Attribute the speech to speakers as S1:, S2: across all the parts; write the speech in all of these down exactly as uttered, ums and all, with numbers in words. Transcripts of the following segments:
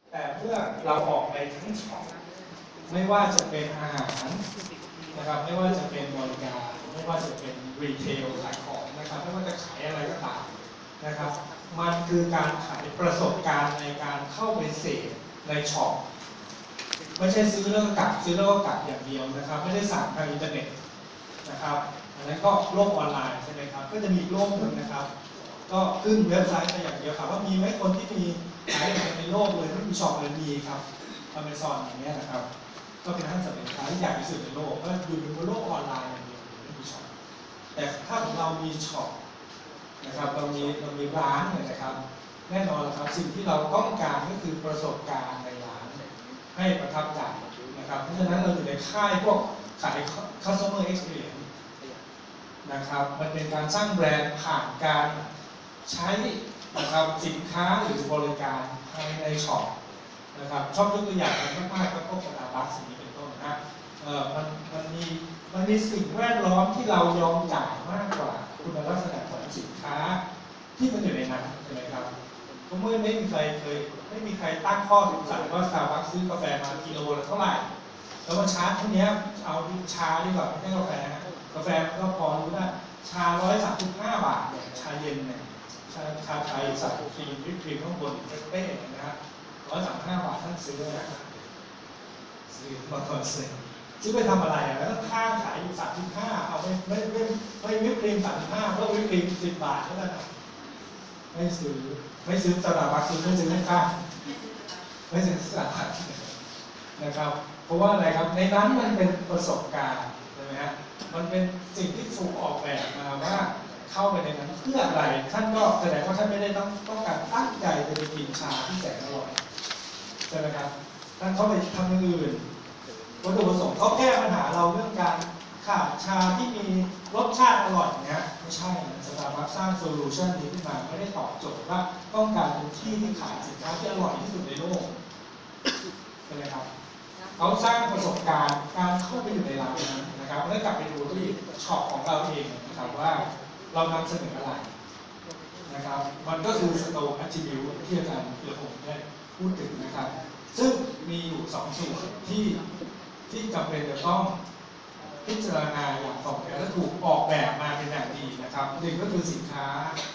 S1: แต่เมื่อเราออกไปทั้งช็อปไม่ว่าจะเป็นอาหารนะครับไม่ว่าจะเป็นบริการไม่ว่าจะเป็นรีเทลขายของนะครับไม่ว่าจะขายอะไรก็ตามนะครับมันคือการขายประสบการณ์ในการเข้าไปเสพในช็อปไม่ใช่ซื้อแล้วก็กลับซื้อแล้วก็กลับอย่างเดียวนะครับไม่ได้สั่งทางอินเทอร์เน็ตนะครับอันนั้นก็โลกออนไลน์ใช่ไหมครับก็จะมีโลกหนึ่งนะครับก็ขึ้นเว็บไซต์ไปอย่างเดียวครับว่ามีไหมคนที่มีขายในโลกเลยที่มีช็อปเลยมีครับ Amazon อย่างเงี้ยนะครับก็เป็นห้างสรรพสินค้าที่ใหญ่ที่สุดในโลกก็อยู่บนโลกออนไลน์อย่างเดียวไม่มีช็อปแต่ถ้าของเรามีช็อปนะครับเรามีเรามีร้านเนี่ยนะครับแน่นอนครับสิ่งที่เราต้องการก็คือประสบการณ์ในร้านให้ประทับใจนะครับเพราะฉะนั้นเราอยู่ในค่ายพวกขาย customer experience นะครับมันเป็นการสร้างแบรนด์ผ่านการใช้นะครับสินค้าหรือบริการภายในช็อปนะครับชอบยกตัวอย่างมากๆก็พวกสตาร์บัคสิ่งนี้เป็นต้นนะเออมันมันมีมันมีสิ่งแวดล้อมที่เรายอมจ่ายมากกว่าคุณลักษณะของสินค้าที่มันอยู่ในนั้นใช่ไหมครับเพราะเมื่อไม่มีใครเคยไม่มีใครตั้งข้อสงสัยว่าสตาร์บัคซื้อกาแฟมากิโลละเท่าไหร่แล้วมาชาร์จเท่านี้เอาชาดีกว่าไม่ใช่กาแฟกาแฟมันก็พอรู้นะชาร้อยสามสิบห้าบาทเนี่ยชาเย็นเนี่ยชาชาไทยใส่ครีมวิปครีมข้างบนเป๊ะๆนะฮะร้อยสามสิบห้าบาทท่านซื้อนะซื้อมาคอนเซ็ปต์ซื้อไปทำอะไรอ่ะแล้วข้างขายอยู่สามสิบห้าเอาไม่ไม่ไม่ไม่วิปครีมสามสิบห้าเพราะวิปครีมสิบบาทเท่านั้นไม่ซื้อไม่ซื้อตลาดบัคซื้อไม่ซื้อไม่ข้างไม่ซื้อตลาดบัคนะครับเพราะว่าอะไรครับในนั้นมันเป็นประสบการณ์ใช่ไหมฮะมันเป็นสิ่งที่ถูกออกแบบมาว่าเข้าไปในนั้นเพื่ออะไรท่านก็แสดงว่าท่านไม่ได้ต้องต้องการตั้งใจจะไปกินชาที่แสนอร่อยใช่ไหมครับท่านเข้าไปทำอย่างอื่นวัตถุประสงค์เขาแก้ปัญหาเราเรื่องการขาดชาที่มีรสชาติอร่อยเนี้ยไม่ใช่สถาบันสร้างโซลูชันนี้ขึ้นมาไม่ได้ตอบโจทย์ว่าต้องการเป็นที่ที่ขายสินค้าที่อร่อยที่สุดในโลกใช่ไหมครับเขาสร้างประสบการณ์การเข้าไปอยู่ในร้านนั้นนะครับแล้วกลับไปดูที่ช็อปของเราเองนะครับว่าเรานำเสนออะไรนะครับมันก็คือสโตร์แอทริบิวต์ที่อาจารย์เกียรติพงศ์ได้พูดถึงนะครับซึ่งมีอยู่สองส่วนที่ที่จำเป็นจะต้องพิจารณาอย่างต่อเนื่องและถูกออกแบบมาเป็นอย่างดีนะครับหนึ่งก็คือสินค้า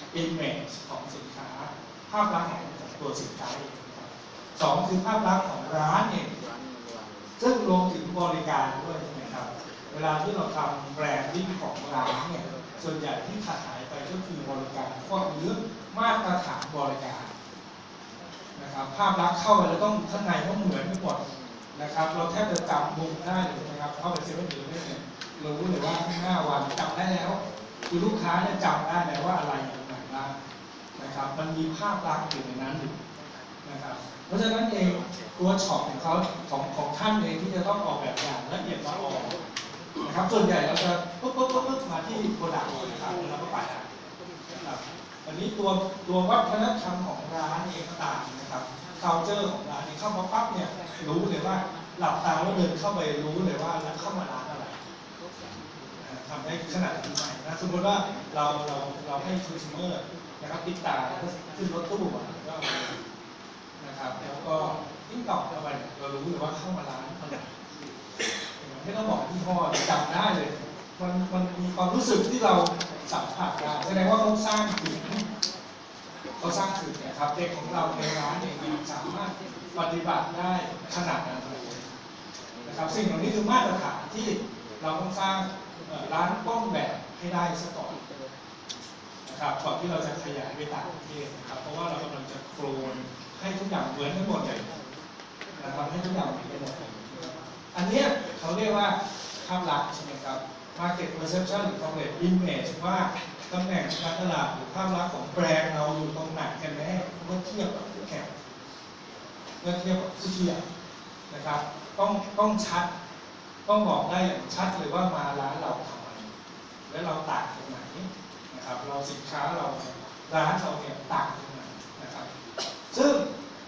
S1: image ของสินค้าภาพลักษณ์ของตัวสินค้าเองสองคือภาพลักษณ์ของร้านเองซึ่งรวมถึงบริการด้วยนะครับเวลาที่เราทำแบรนดิ้งของร้านเนี่ยส่วนใหญ่ที่ขาดหายไปก็คือบริการข้อหรือมาตรฐานบริการนะครับภาพลักษณ์เข้าไปแล้วต้องข้างในต้องเหมือนกันหมดนะครับเราแทบจะจำมุมได้เลยนะครับเข้าไปเซเว่นอีเลฟเว่นเนี่ยรู้เลยว่าข้างหน้าวันจำได้แล้วคือลูกค้าเนี่ยจำได้แล้วว่าอะไรอยู่ไหนบ้างนะครับมันมีภาพลักษณ์อยู่ในนั้นอยู่นะครับเพราะฉะนั้นเองตัวช็อปของเขาของของท่านเองที่จะต้องออกแบบอย่างละเอียดละออนะครับส่วนใหญ่เราจะปุ๊บปุ๊บปุ๊บปุ๊บมาที่โปรดักต์นะครับแล้วก็ไปนะครับอันนี้ตัวตัววัฒนธรรมของร้านเองก็ตามนะครับ culture ของร้านนี้เข้ามาปั๊บเนี่ยรู้เลยว่าหลับตาแล้วเดินเข้าไปรู้เลยว่าแล้วเข้ามาร้านอะไรทำได้ขนาดนี้ไหมนะสมมติว่าเราเราเราให้ consumer นะครับติดตาขึ้นรถตู้ก็นะครับแล้วก็ยิ่งตอบเข้าไปเรารู้เลยว่าเข้ามาร้านอะไรไม่ต้องบอกที่พ่อจำได้เลยมันมันมีความรู้สึกที่เราสัมผัสได้แสดงว่าเขาสร้างถึงเขาสร้างถึงนะครับเด็กของเราในร้านเองสามารถปฏิบัติได้ขนาดนั้นเลยนะครับสิ่งเหล่านี้คือมาตรฐานที่เราต้องสร้างร้านต้นแบบให้ได้ซะก่อนนะครับก่อนที่เราจะขยายไปต่างประเทศนะครับเพราะว่าเรากำลังจะโคลนให้ทุกอย่างเหมือนกันหมดเลยนะครับให้ทุกอย่างเหมือนกันหมดอันนี้เขาเรียกว่าภาพลักษณ์ใช่ไหมครับ market perception หรือ corporate image ว่าตำแหน่งการตลาดหรือภาพลักษณ์ของแบรนด์เราอยู่ตรงไหนกันแน่เมื่อเทียบกับคู่แข่งเมื่อเทียบกับผู้เทียบนะครับต้องต้องชัดต้องบอกได้อย่างชัดเลยว่ามาร้านเราทำอะไรและเราต่างตรงไหนนะครับเราสินค้าเราร้านเราเนี่ยต่างตรงไหนนะครับซึ่ง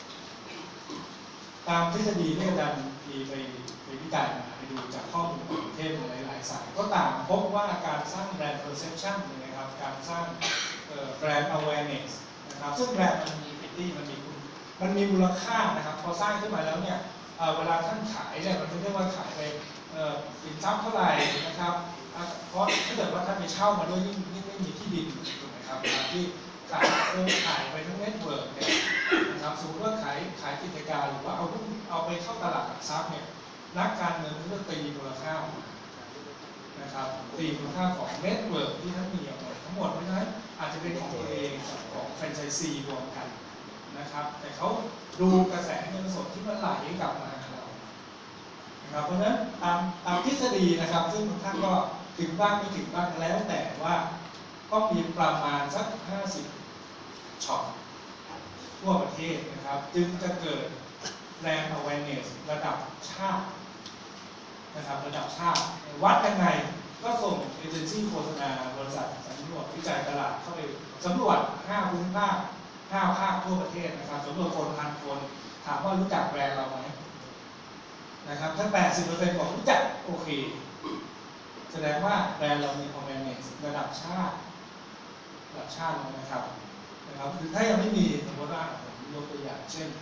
S1: ตามทฤษฎีที่อาจารย์มีไปไปวิจัยมาไปดูจากข้อมูลของประเทศหลายๆสายก็ต่างพบว่าการสร้างแบรนด์ perception นะครับการสร้างแบรนด์ awareness นะครับซึ่งแบรนด์มันมี equity มันมีคุณมันมีมูลค่านะครับพอสร้างขึ้นมาแล้วเนี่ยเวลาท่านขายเนี่ยมันไม่ได้ว่าขายไปสินทรัพย์เท่าไหร่นะครับเพราะถ้าเกิดว่าท่านไปเช่ามาด้วยยิ่งยิ่งไม่มีที่ดินถูกไหมครับที่ขายโครงข่ายไปทั้งเน็ตเวิร์กเนี่ยนะครับสมมติว่าขายขายกิจการหรือว่าเอาหุ้นเอาไปเข้าตลาดหลักทรัพย์เนี่ยนักการเงินก็จะตีมูลค่านะครับตีมูลค่าของเน็ตเวิร์กที่ท่านมีเอาไว้ทั้งหมดเพราะฉะนั้นอาจจะเป็นของตัวเองกับของแฟรนไชส์ซีรวมกันนะครับแต่เขาดูกระแสเงินสดที่มันไหลกลับมาหาเรานะครับเพราะฉะนั้นตามตามทฤษฎีนะครับซึ่งบางท่านก็ถึงบ้างไม่ถึงบ้างแล้วแต่ว่าก็มีประมาณสักห้าสิบช็อตทั่วประเทศนะครับจึงจะเกิดแรง awareness ระดับชาตินะครับระดับชาติวัดยังไงก็ส่งเอเจนซี่โฆษณาบริษัทสำรวจวิจัยตลาดเข้าไปสำรวจห้าภูมิภาคห้าภาคทั่วประเทศนะครับสำรวจคนพันคนถามว่ารู้จักแบรนด์เราไหมนะครับถ้า แปดสิบเปอร์เซ็นต์ บอกรู้จักโอเคแสดงว่าแบรนด์เรามี awareness ระดับชาติระดับชาตินะครับนะครับคือถ้ายังไม่มีสมมติว่าผมยกตัวอย่างเช่น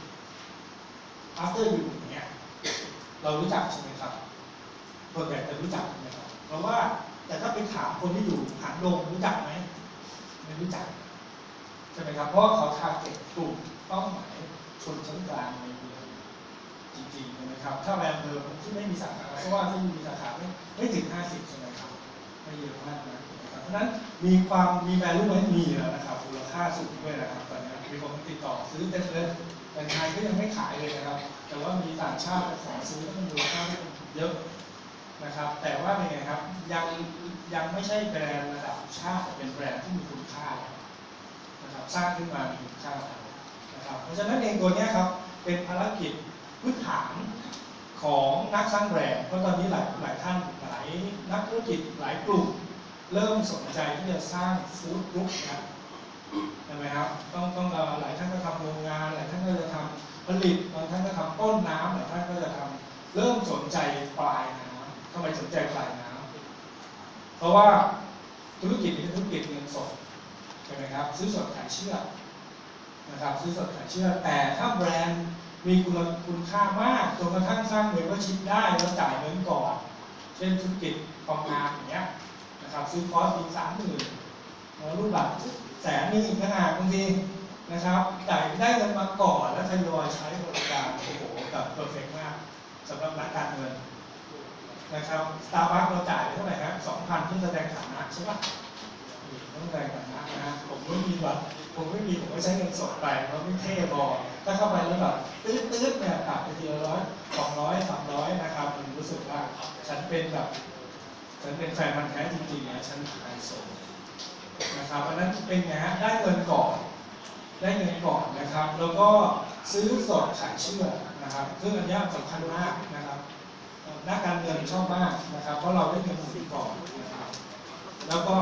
S1: after you อย่างเงี้ยเรารู้จักใช่ไหมครับคนใหญ่จะรู้จักใช่ไหมครับเพราะว่าแต่ถ้าไปถามคนที่อยู่หางดงรู้จักไหมไม่รู้จักใช่ไหมครับเพราะเขาทาร์เก็ตกลุ่มเป้าหมายชนชั้นกลางในเมืองจริงๆนะครับถ้าแบรนด์เดิมที่ไม่มีสาขาเพราะว่าที่มีสาขาไม่ไม่ถึงห้าสิบใช่ไหมครับไม่เยอะมากนะเพราะฉะนั้นมีความมีแวลูไหมมีแล้วนะครับมูลค่าสูงด้วยนะครับตอนนี้มีคนติดต่อซื้อเต็มเลยแต่ไทยก็ยังไม่ขายเลยนะครับแต่ว่ามีต่างชาติขอซื้อก็มีมูลค่าเยอะนะครับแต่ว่าเป็นไงครับยังยังไม่ใช่แบรนด์ระดับชาติแต่เป็นแบรนด์ที่มีคุณค่านะครับสร้างขึ้นมามีคุณค่านะครับเพราะฉะนั้นเองตัวนี้ครับเป็นภารกิจพื้นฐานของนักสร้างแบรนด์เพราะตอนนี้หลายหลายท่านหลายนักธุรกิจหลายกลุ่มเริ่มสนใจที่จะสร้างฟู้ดกรุ๊ปนะใช่ไหมครับต้องต้องหลายท่านก็ทำโรงงานหลายท่านก็จะทำผลิตบางท่านก็ทำต้นน้ำหลายท่านก็จะทำเริ่มสนใจปลายน้ำทำไมสนใจปลายน้ำเพราะว่าธุรกิจนี้เป็นธุรกิจเงินสดใช่ไหมครับซื้อสดขายเชื่อนะครับซื้อสดขายเชื่อแต่ถ้าแบรนด์มีคุณคุณค่ามากจนกระทั่งสร้างเมมเบอร์ชิพได้แล้วจ่ายเงินก่อนเช่นธุรกิจกองงานอย่างเงี้ยนะครับซื้อคอร์สอีกสามหมื่นรูปแบบแสนนึงอีกขนาดบางทีนะครับจ่ายได้เงินมาก่อนแล้วทยอยใช้บริการโอ้โหแบบเพอร์เฟกต์มากสำหรับนักการเงินนะครับสตาร์บัคเราจ่ายเท่าไหร่ครับสองพันที่แสดงฐานะใช่ปะต้องแสดงฐานะนะผมไม่มีแบบผมไม่มีผมก็ใช้เงินสดไปเพราะไม่เท่พอถ้าเข้าไปแล้วแบบตื้อตื้อเนี่ยตัดไปทีละร้อยสองร้อยสามร้อยนะครับมันรู้สึกว่าฉันเป็นแบบฉันเป็นแฟนมันแท้จริงๆนะฉันขายส่งนะครับอันนั้นเป็นไงฮะได้เงินก่อนได้เงินก่อนนะครับแล้วก็ซื้อสดขายเชื่อนะครับซึ่งอันนี้สำคัญมากนะครับนักการเงินชอบมากนะครับเพราะเราได้เงินหมุนก่อนนะครับแล้วก็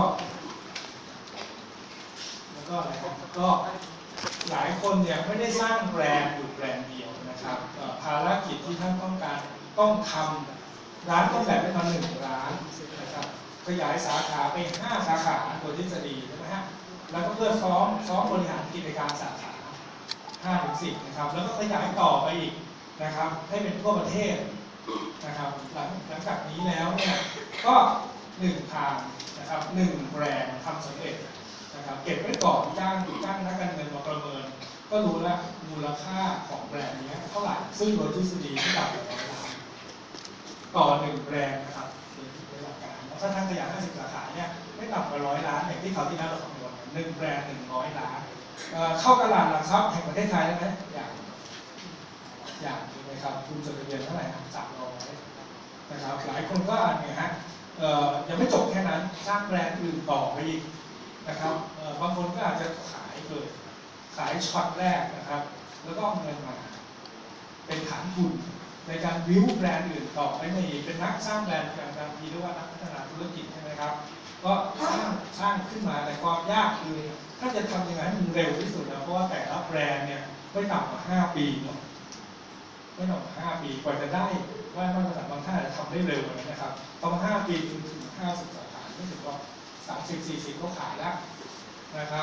S1: แล้วก็อะไรก็หลายคนเนี่ยไม่ได้สร้างแบรนด์อยู่แบรนด์เดียวนะครับภารกิจที่ท่านต้องการต้องทำร้านต้องแบ่งเป็นมาหนึ่งร้านนะครับขยายสาขาไปห้าสาขาโดยทฤษฎีใช่ไหมฮะแล้วก็เพื่อซ้อมซ้อมบริหารกิจการสาขาห้าถึงสิบนะครับแล้วก็ขยายต่อไปอีกนะครับให้เป็นทั่วประเทศนะครับหลังหลังจากนี้แล้วเนี่ยก็หนึ่งทางนะครับหนึ่งแบรนด์ทำสำเร็จนะครับเก็บไว้ก่อนจ้างจ้างนักการเงินมาประเมินก็รู้แล้วมูลค่าของแบรนด์นี้เท่าไหร่ซึ่งโดยทฤษฎีที่ต่ำกว่าร้อยล้านต่อหนึ่งแบรนด์นะครับโดยหลักการถ้าท่านขยายห้าสิบสาขาเนี่ยไม่ต่ำกว่าร้อยล้านอย่างที่เขาที่นั่นเราคำนวณหนึ่งแบรนด์หนึ่งร้อยล้านเข้าตลาดหลักทรัพย์แห่งประเทศไทยได้ไหมอย่างอย่างนะครับคุณจดทะเบียนเท่าไหร่ครับสามร้อยนะครับหลายคนก็อ่านเนี่ยฮะยังไม่จบแค่นั้นสร้างแบรนด์อื่นต่อไปอีกนะครับบางคนก็อาจจะขายเลยขายช็อตแรกนะครับแล้วก็เอาเงินมาเป็นฐานทุนในการวิวแบรนด์อื่นต่อไปในเป็นนักสร้างแบรนด์การการทีเรียกว่านักพัฒนาธุรกิจใช่ไหมครับก็สร้างสร้างขึ้นมาแต่ความยากคือถ้าจะทำยังไงให้มันเร็วที่สุดนะเพราะว่าแต่ละแบรนด์เนี่ยไม่ต่ำกว่าห้าปีเนาะไม่ต่ำกว่าห้าปีกว่าจะได้ว่ามาตรฐานบางท่านอาจจะทำได้เร็วนะครับประมาณห้าปีถึงห้าสิบสาขาไม่ถึงก็สามสิบสี่สิบก็ขายแล้วนะครับ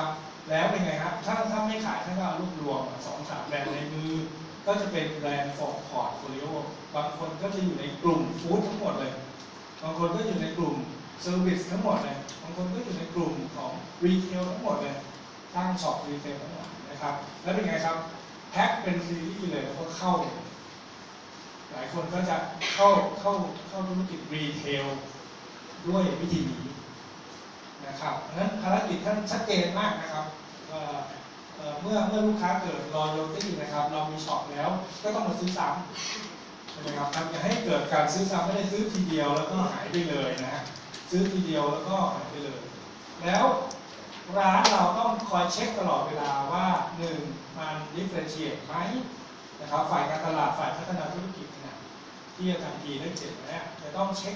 S1: แล้วเป็นไงครับถ้าถ้าไม่ขายท่านก็รวบรวมสองสามแบรนด์ในมือก็จะเป็นแบรนด์ฟอร์พอร์ตโฟลิโอบางคนก็จะอยู่ในกลุ่มฟู้ดทั้งหมดเลยบางคนก็อยู่ในกลุ่มเซอร์วิสทั้งหมดเลยบางคนก็อยู่ในกลุ่มของรีเทลทั้งหมดเลยตั้งช็อปรีเทลทั้งหมดนะครับแล้วเป็นไงครับแพ็คเป็นซีรีส์เลยแล้วก็เข้าหลายคนก็จะเข้าเข้าเข้าธุรกิจรีเทลด้วยวิธีนี้นะครับเพราะฉะนั้นภารกิจท่านชัดเจนมากนะครับเอ่อเอ่อเมื่อเมื่อลูกค้าเกิด loyalty นะครับเรามีช็อปแล้วก็ต้องมาซื้อซ้ำใช่ไหมครับทำอย่าให้เกิดการซื้อซ้ำไม่ได้ซื้อทีเดียวแล้วก็หายไปเลยนะฮะซื้อทีเดียวแล้วก็หายไปเลยแล้วร้านเราต้องคอยเช็คตลอดเวลาว่าหนึ่งมัน differentiate ไหมนะครับฝ่ายการตลาดฝ่ายพัฒนาธุรกิจนะที่อาจารย์พีได้เขียนไว้จะต้องเช็ค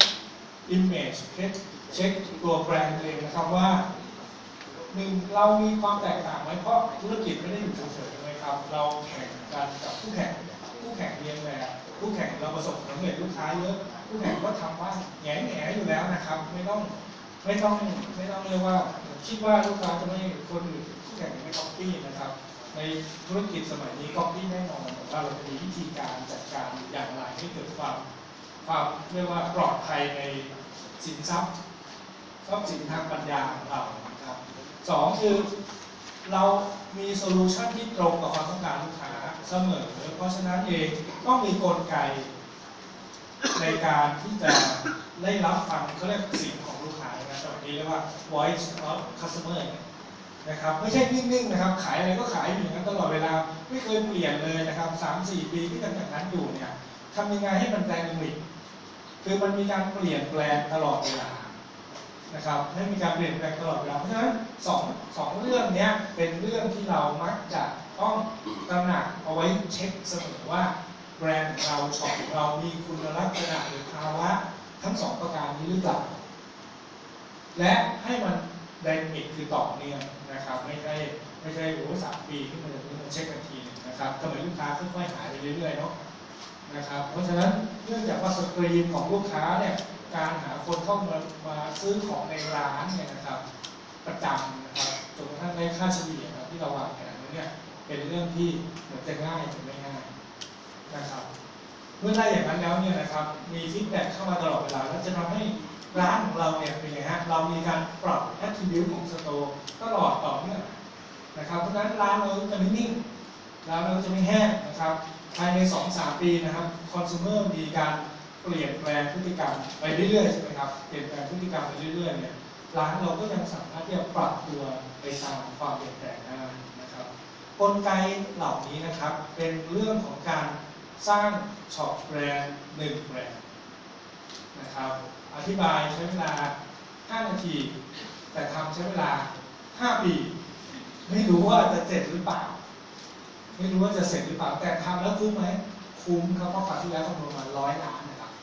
S1: image เช็คเช็คตัวแบรนด์เองนะครับว่าหนึ่งเรามีความแตกต่างไหมเพราะธุรกิจไม่ได้อยู่เฉยๆนะครับเราแข่งกันกับคู่แข่งคู่แข่งเรียนแบบคู่แข่งเราประสบความสำเร็จลูกค้าเยอะคู่แข่งก็ทำว่าแง่แง่อยู่แล้วนะครับไม่ต้องไม่ต้องไม่ต้องเรียกว่าคิดว่าลูกค้าจะไม่คนอื่นคู่แข่งไม่ก๊อปปี้นะครับในธุรกิจสมัยนี้ก๊อปปี้แน่นอนแต่ว่าเราจะมีวิธีการจัดการอย่างไรให้เกิดความความเรียกว่าปลอดภัยในสินทรัพย์ทรัพย์สินทางปัญญาของเรานะครับสองคือเรามีโซลูชันที่ตรงกับความต้องการลูกค้าเสมอเพราะฉะนั้นเองต้องมีกลไกในการที่จะได้รับฟังเขาเรียกเสียงของลูกค้านะสมัยนี้เรียกว่า voice of customer นะครับไม่ใช่นิ่งๆนะครับขายอะไรก็ขายอยู่อย่างนั้นตลอดเวลาไม่เคยเปลี่ยนเลยนะครับ สามสี่ ปีที่ทำอย่างนั้นอยู่เนี่ยทำยังไงให้มันไดนามิกคือมันมีการเปลี่ยนแปลงตลอดเวลานะครับให้มีการเปลี่ยนแปลงตลอดเวลาเพราะฉะนั้นสองสองเรื่องนี้เป็นเรื่องที่เรามักจะต้องตระหนักเอาไว้เช็คเสมอว่าแบรนด์เราช็อปเรามีคุณลักษณะหรือภาวะทั้งสองประการนี้หรือเปล่าและให้มันไดนามิกคือต่อเนื่องนะครับไม่ใช่ไม่ใช่โอ้สามปีขึ้นมาเลยมันเช็คกันทีนึงนะครับทำไมลูกค้าค่อยๆหายไปเรื่อยๆเนาะนะครับเพราะฉะนั้นเนื่องจากว่าสกรีนของลูกค้าเนี่ยการหาคนเข้ามามาซื้อของในร้านเนี่ยนะครับประจำนะครับจนกระทั่งได้ค่าเฉลี่ยครับที่เราวางแผนเนี่ยเป็นเรื่องที่เหมือนจะง่ายแต่ไม่ง่ายนะครับเมื่อได้อย่างนั้นแล้วเนี่ยนะครับมีฟีดแบ็กเข้ามาตลอดเวลาแล้วจะทำให้ร้านของเราเนี่ยเป็นไงฮะเรามีการปรับแอทริบิวต์ของสโตร์ตลอดต่อเนื่องนะครับเพราะฉะนั้นร้านเราจะไม่นิ่งร้านเราจะไม่แห้งนะครับภายใน สองถึงสาม ปีนะครับคอน sumer มีการเปลี่ยนแปลงพฤติกรรมไปเรื่อยๆใช่ไหมครับเปลี่ยนแปลงพฤติกรรมไปเรื่อยๆเนี่ยร้านเราก็ยังสามารถที่จะปรับตัวไปตามความเปลี่ยนแปลงได้นะครับกลไกเหล่านี้นะครับเป็นเรื่องของการสร้างช็อปแบรนด์หนึ่งแบรนด์นะครับอธิบายใช้เวลาห้านาทีแต่ทำใช้เวลาห้าปีไม่รู้ว่าจะเสร็จหรือเปล่าไม่รู้ว่าจะเสร็จหรือเปล่าแต่ทำแล้วคุ้มไหมคุ้มครับเพราะฝ่ายที่แล้วคำนวณมาร้อยล้านนะครับ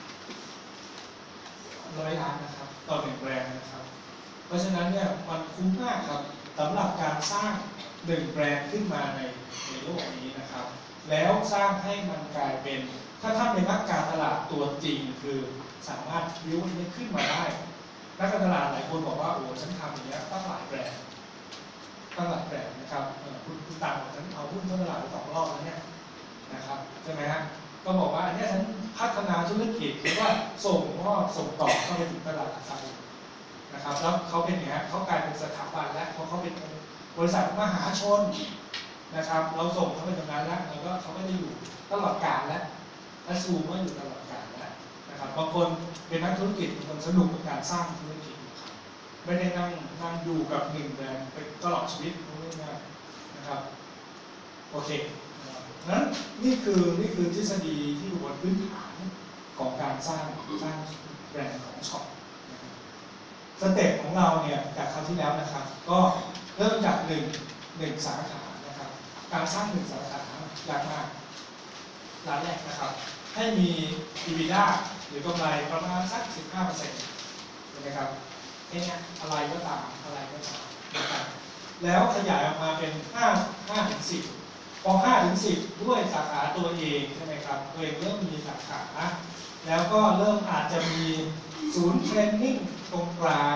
S1: ร้อยล้านนะครับต่อหนึ่งแบรนด์นะครับเพราะฉะนั้นเนี่ยมันคุ้มมากครับสำหรับการสร้างหนึ่งแบรนด์ขึ้นมาในในโลกนี้นะครับแล้วสร้างให้มันกลายเป็นถ้าท่านเป็นนักการตลาดตัวจริงคือสามารถวิวนี้ขึ้นมาได้นักการตลาดหลายคนบอกว่าโอ้ฉันทำอย่างเงี้ยตั้งหลายแบรนด์ตั้งหลายแบรนด์นะครับคุณคุณตังค์ฉันเอาหุ้นเข้าตลาดไปสองรอบแล้วเนี่ยนะครับใช่ไหมฮะก็บอกว่าอันนี้ฉันพัฒนาธุรกิจหรือว่าส่งมอบส่งต่อเข้าไปถึงตลาดหลักทรัพย์นะครับแล้วเขาเป็นอย่างนี้เขากลายเป็นสถาบันแล้วเพราะเขาเป็นบริษัทมหาชนนะครับเราส่งเขาไปตรงนั้นแล้วแล้วก็เขาไม่ได้อยู่ตลอดกาลแล้วและซูมว่าอยู่ตลอดกาลแล้วนะครับบางคนเป็นนักธุรกิจบางคนสนุกกับการสร้างธุรกิจไม่ได้นั่งนั่งอยู่กับหนึ่งแบรนด์ไปตลอดชีวิตง่ายๆนะครับโอเคนั้นนี่คือนี่คือทฤษฎีที่อยู่บนพื้นฐานของการสร้างสร้างแบรนด์ของช็อปสเต็ปของเราเนี่ยจากคราวที่แล้วนะครับก็เริ่มจากหนึ่งหนึ่งสาขานะครับการสร้างหนึ่งสาขายากมากร้านแรกนะครับให้มี อี บี ดี เอ หรือกำไรประมาณสัก สิบห้าเปอร์เซ็นต์ ใช่ไหมครับแค่นี้อะไรก็ตามอะไรก็ตามนะครับแล้วขยายออกมาเป็นห้า ห้าถึงสิบพอห้าถึงสิบด้วยสาขาตัวเองใช่ไหมครับตัวเองเริ่มมีสาขาแล้วก็เริ่มอาจจะมีศูนย์เทรนนิ่งตรงกลางห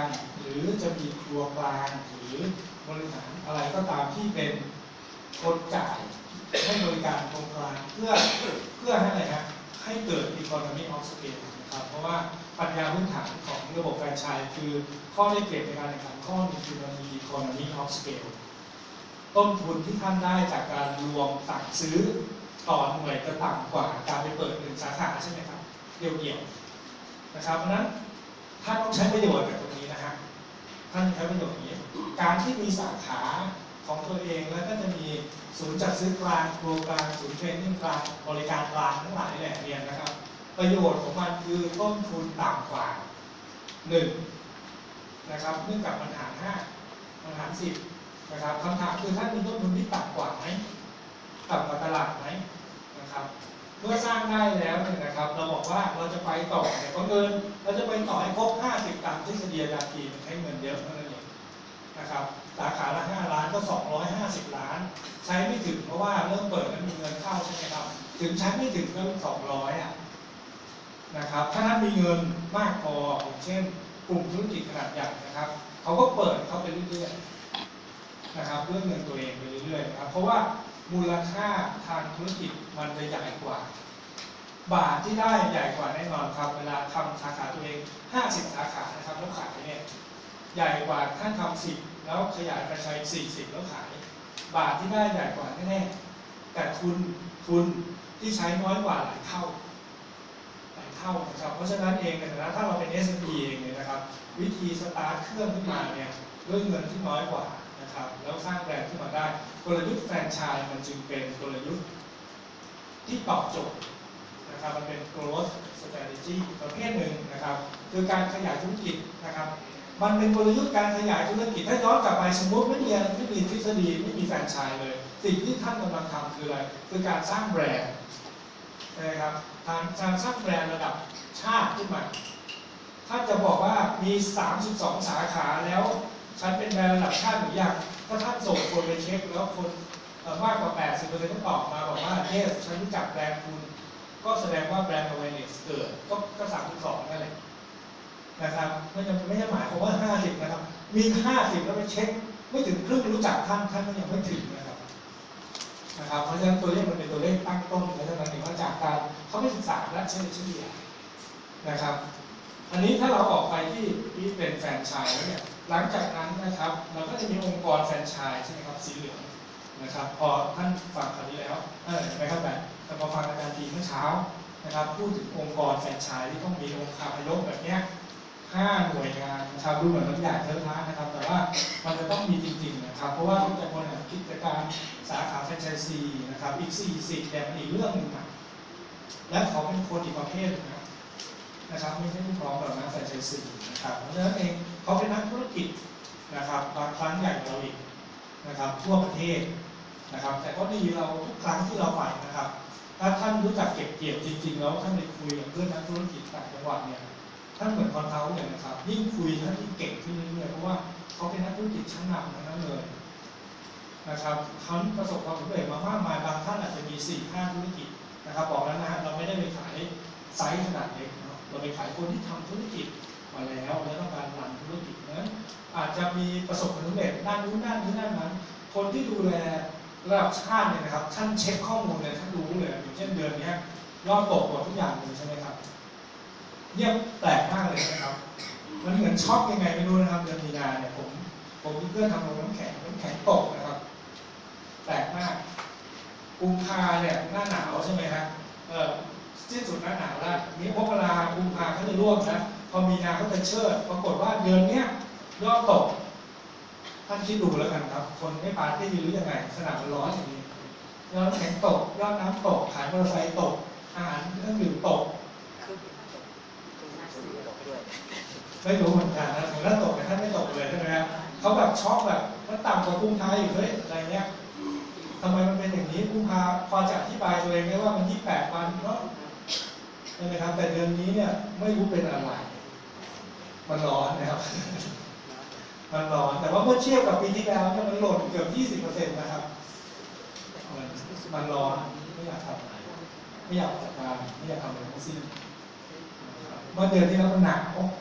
S1: หรือจะมีครัวกลางหรือบริหารอะไรก็ตามที่เป็นคนจ่ายให้บริการตรงกลางเพื่อเพื่อให้อะไรครับให้เกิด economy of scale นะครับเพราะว่าปัญญาพื้นฐานของระบบแฟรนไชส์คือข้อได้เปรียบในการแข่งขันข้อหนึงคือมันมี economy of scale ต้นทุนที่ท่านได้จากการรวมสั่งซื้อต่อหน่วยจะต่ำกว่าการไปเปิดหนึ่งสาขาใช่ไหมครับเดี่ยวๆนะครับเพราะนั้นท่านต้องใช้ประโยชน์จากตรงนี้นะฮะท่านใช้ประโยชน์อย่างนี้การที่มีสาขาของตัวเองแล้วก็จะมีศูนย์จัดซื้อกลางครัวกลางศูนย์เทรนนิ่งกลางบริการกลางทั้งหลายแหล่เนี่ยนะครับประโยชน์ของมันคือต้นทุนต่ำกว่าหนึ่งนะครับเนื่องจากมันหารห้ามันหารสิบนะครับคำถามคือท่านมีต้นทุนที่ต่ำกว่าไหมต่ำกว่าตลาดไหมนะครับเมื่อสร้างได้แล้วเนี่ยนะครับเราบอกว่าเราจะไปต่อเนี่ยก็เงินเราจะไปต่อให้ครบห้าสิบตามทฤษฎีอาจารย์ทีมันใช้เงินเยอะเท่านั้นเองนะครับสาขาละห้าล้านก็สองร้อยห้าสิบล้านใช้ไม่ถึงเพราะว่าเริ่มเปิดแล้วมีเงินเข้าใช่ไหมครับถึงใช้ไม่ถึงก็สองร้อยอ่ะนะครับถ้าท่านมีเงินมากพออย่างเช่นกลุ่มธุรกิจขนาดใหญ่นะครับเขาก็เปิดเขาไปเรื่อยๆนะครับด้วยเงินตัวเองไปเรื่อยๆนะครับเพราะว่ามูลค่าทางธุรกิจมันจะใหญ่กว่าบาทที่ได้ใหญ่กว่าแน่นอนครับเวลาทำสาขาตัวเองห้าสิบสาขานะครับแล้วขายเนี่ยใหญ่กว่าท่านทำสิบแล้วขยายไปใช้สี่สิบแล้วขายบาทที่ได้ใหญ่กว่าแน่ๆแต่ทุนทุนที่ใช้น้อยกว่าหลายเท่าหลายเท่านะครับเพราะฉะนั้นเองในฐานะถ้าเราเป็น เอส เอ็ม อี เองเนี่ยนะครับวิธีสตาร์ทเครื่องขึ้นมาเนี่ยด้วยเงินที่น้อยกว่านะครับแล้วสร้างแบรนด์ขึ้นมาได้กลยุทธ์แฟรนไชส์มันจึงเป็นกลยุทธ์ที่ตอบโจทย์นะครับมันเป็น growth strategy ประเภทหนึ่งนะครับคือการขยายธุรกิจนะครับมันเป็นกลยุทธ์การขยายธุรกิจถ้าย้อนกลับไปสมมติไม่มีไม่มีทฤษฎีไม่มีแฟรนไชส์เลยสิ่งที่ท่านกำลังทำคืออะไรคือการสร้างแบรนด์นะครับการการสร้างแบรนด์ระดับชาติขึ้นมาถ้าจะบอกว่ามีสามสิบสองสาขาแล้วฉันเป็นแบรนด์ระดับชาติหรือยังถ้าท่านส่งคนไปเช็คแล้วคนมากกว่า แปดสิบเปอร์เซ็นต์ ต้องตอบมาบอกว่าเยสฉันรู้จักแบรนด์คุณก็แสดงว่าแบรนด์ awareness เกิดก็ก็สามสิบสองนั่นแหละนะครับไม่จำไม่ใช่หมายความว่าห้าสิบนะครับมีห้าสิบแล้วไปเช็คไม่ถึงครึ่งรู้จักท่านท่านก็ยังไม่ถึงนะครับนะครับเพราะฉะนั้นตัวเลขมันเป็นตัวเลขตั้งต้นและเท่านั้นเองว่าจากการเขาไม่ศึกษาและเฉลี่ยนะครับอันนี้ถ้าเราออกไปที่ที่เป็นแฟรนไชส์แล้วเนี่ยหลังจากนั้นนะครับเราก็จะมีองค์กรแฟรนไชส์ใช่ไหมครับสีเหลืองนะครับพอท่านฟังคำนี้แล้วเออนะครับแบบแต่พอฟังอาจารย์ทีเมื่อเช้านะครับพูดถึงองค์กรแฟรนไชส์ที่ต้องมีองค์คาพยพแบบเนี้ยห้าหน่วยงานนะครับดูเหมือนมันใหญ่เท่าท้านะครับแต่ว่ามันจะต้องมีจริงๆนะครับเพราะว่าต้องจะบริหารกิจการสาขาแฟรนไชส์ซีนะครับอีกสี่สิบแบบอีกเรื่องหนึ่งนะและเขาเป็นคนอีกประเภทนะนะครับไม่ใช่ลูกน้องแบบนั้นแฟรนไชส์ซีนะครับเพราะฉะนั้นเองเขาเป็นนักธุรกิจนะครับบางครั้งใหญ่กว่าเราอีกนะครับทั่วประเทศนะครับแต่ก็ดีเราทุกครั้งที่เราไปนะครับถ้าท่านรู้จักเก็บเกี่ยวจริงๆแล้วท่านไปคุยกับเพื่อนนักธุรกิจต่างจังหวัดเนี่ยท่านเหมือนคอนเทนต์เลยนะครับยิ่งคุยท่านยิ่งเก่งขึ้นเรื่อยๆเพราะว่าเขาเป็นนักธุรกิจชั้นนำทั้งนั้นเลยนะครับเขาประสบความสำเร็จมามากมายบางท่านอาจจะมีสี่ห้าธุรกิจนะครับบอกแล้วนะฮะเราไม่ได้ไปขายไซส์ขนาดเล็กเนาะเราไปขายคนที่ทำธุรกิจมาแล้วและต้องการรันธุรกิจนั้นอาจจะมีประสบความสำเร็จด้านนู้นด้านนี้ด้านนั้นคนที่ดูแลระดับชาติเนี่ยนะครับท่านเช็คข้อมูลเลยท่านรู้เลยอย่างเช่นเดือนนี้ยอดตกหมดทุกอย่างเลยใช่ไหมครับเงียบแปลกมากเลยนะครับมันเหมือนช็อกยังไงไม่รู้นะครับเดือนมีนาเนี่ยผมผมมีเพื่อนทำโรงน้ำแข็งน้ำแข็งตกนะครับแปลกมากกุมภาเนี่ยหน้าหนาวใช่ไหมครับเออสิ้นสุดหน้าหนาวแล้วนี้มกรากุมภาเขาจะร่วงนะพอมีนาเขาจะเชิดปรากฏว่าเดือนเนี้ยยอดตกท่านคิดดูแล้วกันครับคนไม่ปาร์ตี้หรือยังไงสนามมันร้อนอย่างนี้ยอดน้ำแข็งตกยอดน้ำตกขายมอเตอร์ไซค์ตกอาหารเครื่องดื่มตกไม่รู้เหมือนกันนะถึงถ้าตกแต่ท่านไม่ตกเลยใช่ไหมครับเขาแบบช็อกแบบมันต่ำกว่ากุมภาอยู่เฮ้ยอะไรเงี้ยทำไมมันเป็นอย่างนี้กุมภาพอจะอธิบายตัวเองได้ว่ามันยี่สิบแปดวันเนาะใช่ไหมครับแต่เดือนนี้เนี่ยไม่รู้เป็นอะไรมันร้อนนะครับมันร้อนแต่ว่าเมื่อเทียบกับปีที่แล้วเนี่ยมันหล่นเกือบ ยี่สิบเปอร์เซ็นต์ นะครับมันร้อนไม่อยากทำอะไรไม่อยากจัดการไม่อยากทำอะไรทั้งสิ้นเมื่อเดือนที่แล้วมันหนาว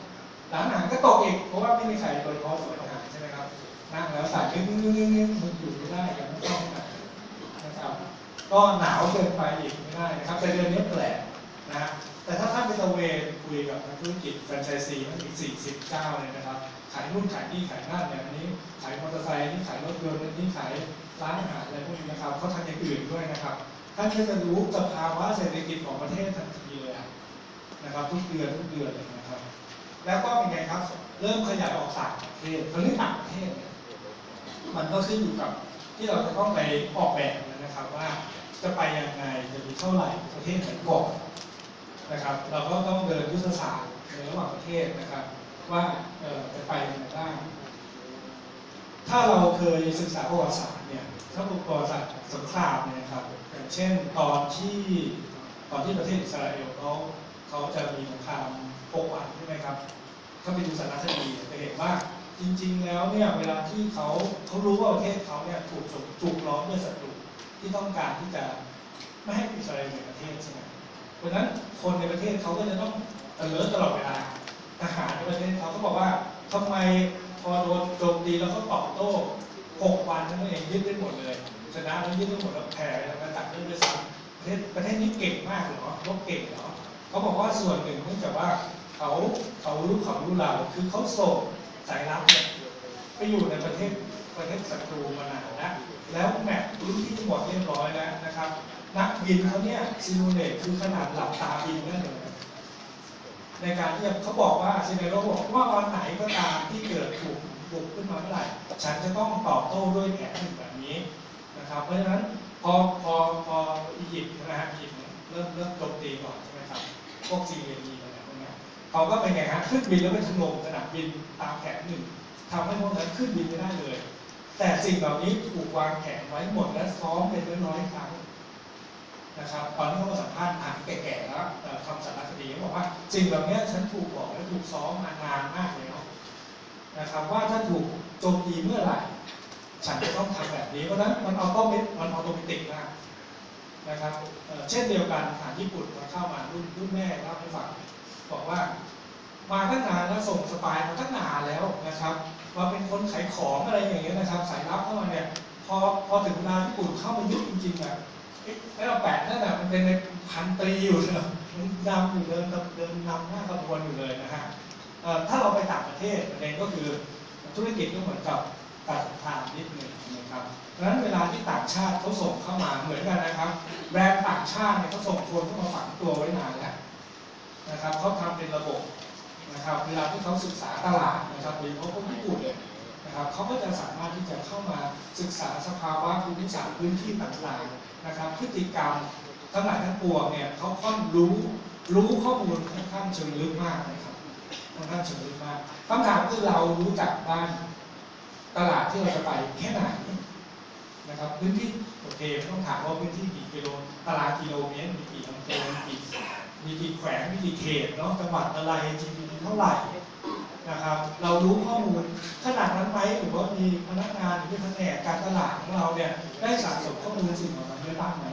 S1: ร้านอาหารก็ตกอีกเพราะว่าไม่มีใครโดยเฉพาะสวนอาหารใช่ไหมครับนั่งแล้วใส่เงี้ยเงี้ยเงี้ยเงี้ยมันอยู่ไม่ได้กันไม่ต้องนะครับก็หนาวเกินไปอีกไม่ได้นะครับแต่เดือนนี้แปลกนะฮะแต่ถ้าท่านไปตะเวนคุยกับนักธุรกิจแฟรนไชส์ซีมันอีกสี่สิบเจ้าเลยนะครับขายนู่นขายนี่ขายนั่นเนี่ยอันนี้ขายมอเตอร์ไซค์นี่ขายรถยนต์นี่ขายร้านอาหารอะไรพวกนี้นะครับเขาทำอย่างอื่นด้วยนะครับท่านก็จะรู้สภาวะเศรษฐกิจของประเทศทันทีเลยนะครับทุกเดือนทุกเดือนเลยนะครับแล้วก็เป็นไงครับเริ่มขยายออกต่างประเทศตอนนี้ต่างประเทศเนี่ยมันก็ขึ้นอยู่กับที่เราจะต้องไปออกแบบนะครับว่าจะไปยังไงจะมีเท่าไหร่ประเทศไหนก่อนนะครับเราก็ต้องเดินยุทธศาสตร์ในระหว่างประเทศนะครับว่าเออจะไปยังไงบ้างถ้าเราเคยศึกษาประวัติศาสตร์เนี่ยถ้าประวัติศาสตร์สงครามเนี่ยครับอย่างเช่นตอนที่ตอนที่ประเทศอิสราเอลเขาเขาจะมีสงครามหกวันใช่ไหมครับถ้าไปดูสารคดีจะเห็นว่าจริงๆแล้วเนี่ยเวลาที่เขาเขารู้ว่าประเทศเขาเนี่ยถูกถูกล้อมด้วยศัตรูที่ต้องการที่จะไม่ให้อิสราเอลเป็นประเทศใช่ไหมเพราะฉะนั้นคนในประเทศเขาก็จะต้องเออตลอดเวลาทหารในประเทศเขาก็บอกว่าทำไมพอโดนโจมตีแล้วเขาตอบโต้หกวันนั่นเองยึดได้หมดเลยชนะแล้วยึดได้หมดแล้วแพ้แล้วก็ตัดเรื่องด้วยซ้ำประเทศประเทศนี้เก่งมากเหรอรบเก่งเหรอเขาบอกว่าส่วนหนึ่งเนื่องจากว่าเขาเขารู้เขารู้เราคือเขาส่งสายลับเนี่ยไปอยู่ในประเทศประเทศศัตรูมานานแล้วแล้วแมปพื้นที่หมดเรียบร้อยแล้วนะครับนักบินเขาเนี่ยซิมูเลตคือขนาดหลับตาบินได้เลยในการที่เขาบอกว่าซินเนโรบอกว่าวันไหนก็ตามที่เกิดถูกบุกขึ้นมาเมื่อไหร่ฉันจะต้องตอบโต้ด้วยแผนแบบนี้นะครับเพราะฉะนั้นพอพอพออียิปต์นะฮะอียิปต์เริ่มเริ่มโจมตีก่อนใช่ไหมครับพวกซีเรียนีอะไรพวกนี้เขาก็เป็นไงฮะขึ้นบินแล้วไปถล่มสนามบินตามแผนหนึ่งทำให้พวกนั้นขึ้นบินไม่ได้เลยแต่สิ่งเหล่านี้ถูกวางแผนไว้หมดและซ้อมเป็นร้อยๆครั้งนะครับตอนที่เขามาสัมภาษณ์อ่านแก่ๆแล้วทำสารคดีเขาบอกว่าสิ่งเหล่านี้ฉันถูกบอกและถูกซ้อมมานานมากเลยเนาะนะครับว่าถ้าถูกโจมตีเมื่อไหร่ฉันจะต้องทำแบบนี้เพราะฉะนั้นมันออโตเมติมันออโตเมติกมากนะครับเช่นเดียวกันทหารญี่ปุ่นมาเข้ามารุ่นรุ่นแม่เล่าให้ฟังบอกว่ามาตั้งนานแล้วส่งสปายมาตั้งนานแล้วนะครับมาเป็นคนขายของอะไรอย่างเงี้ยนะครับสายลับเข้ามาเนี่ยพอพอถึงเวลาญี่ปุ่นเข้ามายึดจริงๆแบบไอ้เราแปะนั่นแหละมันเป็นในพันตรีอยู่เลยมันนำอยู่เดินเดินนำหน้าขบวนอยู่เลยนะฮะถ้าเราไปต่างประเทศประเด็นก็คือธุรกิจก็เหมือนกับการสงครามนิดหนึ่งนะครับเพราะฉะนั้นเวลาที่ต่างชาติเขาส่งเข้ามาเหมือนกันนะครับแบรนด์ต่างชาติเนี่ยเขาส่งคนเข้ามาฝังตัวไว้นานแล้วนะครับเขาทำเป็นระบบนะครับเวลาที่เขาศึกษาตลาดนะครับโดยเฉพาะพวกญี่ปุ่นเนี่ยนะครับเขาก็จะสามารถที่จะเข้ามาศึกษาสภาวะภูมิศาสตร์พื้นที่ต่างๆนะครับพฤติกรรมทั้งหลายทั้งปวงเนี่ยเขาค่อนรู้รู้ข้อมูลค่อนข้างเชิงลึกมากนะครับค่อนข้างเชิงลึกมากคำถามคือเรารู้จักบ้านตลาดที่เราจะไปแค่ไหนนะครับพื้นที่โอเคไม่ต้องถามว่าพื้นที่กี่กิโลตารางกิโลเมตรมีกี่อำเภอมีกี่มีกี่แขวงมีกี่เขตเนาะจังหวัดอะไร จี ดี พี เท่าไหร่นะครับเรารู้ข้อมูลขนาดนั้นไหมหรือว่ามีพนักงานหรือแผนกการตลาดของเราเนี่ยได้สะสมข้อมูลสิ่งเหล่านั้นไว้บ้างไหม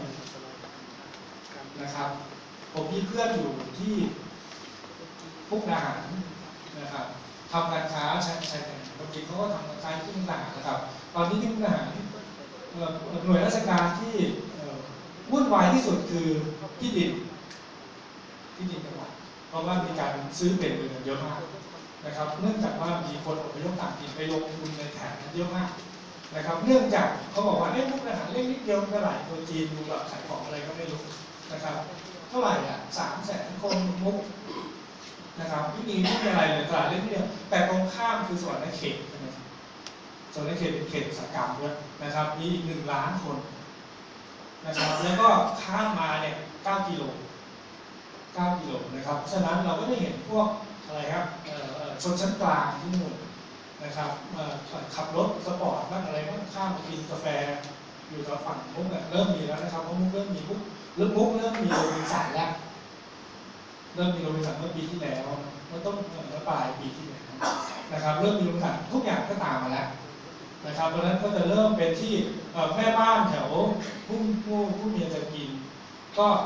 S1: นะครับผมมีเพื่อนอยู่ที่มุกดาหารนะครับทำการค้าใช้ใช้ปกติเขาก็ทำการค้าที่มุกดาหารนะครับตอนนี้ที่มุกดาหารหน่วยราชการที่วุ่นวายที่สุดคือที่ดินที่ดินจังหวัดเพราะว่ามีการซื้อเป็นเงินเยอะมากนะครับเนื่องจากว่ามีคนอพยพต่างถิ่นไปลงทุนในแถบนั้นเยอะมากนะครับเนื่องจากเขาบอกว่าเอ๊ะมุกดาหารเล็กนิดเดียวเท่าไหร่คนจีนดูแบบขายของอะไรก็ไม่รู้นะครับเท่าไหร่อ่ะสามแสนคนมุกนะครับไม่มีไม่มีอะไรเลยตลาดเล็กนิดเดียวแต่ตรงข้ามคือสวรรค์เขตนะครับสวรรค์เขตเป็นเขตอุตสาหกรรมด้วยนะครับมีอีกหนึ่งล้านคนนะครับแล้วก็ข้ามมาเนี่ยเก้ากิโลเก้ากิโลนะครับฉะนั้นเราก็ได้เห็นพวกอะไรครับชนชั้นกลางที่นู่นนะครับขับรถสปอร์ตบ้างอะไรบ้างข้ามกินกาแฟอยู่กับฝั่งมุกเนี่ยเริ่มมีแล้วนะครับเพราะมุกเริ่มมีมุกเริ่มมุกเริ่มมีโรบินสันแล้วเริ่มมีโรบินสันเมื่อปีที่แล้วเมื่อต้นเมื่อปลายปีที่แล้วนะครับเริ่มมีโรบินสันทุกอย่างก็ตามมาแล้วนะครับเพราะฉะนั้นก็จะเริ่มเป็นที่แม่บ้านแถวผู้ผู้ผู้มีจะกินก็ก็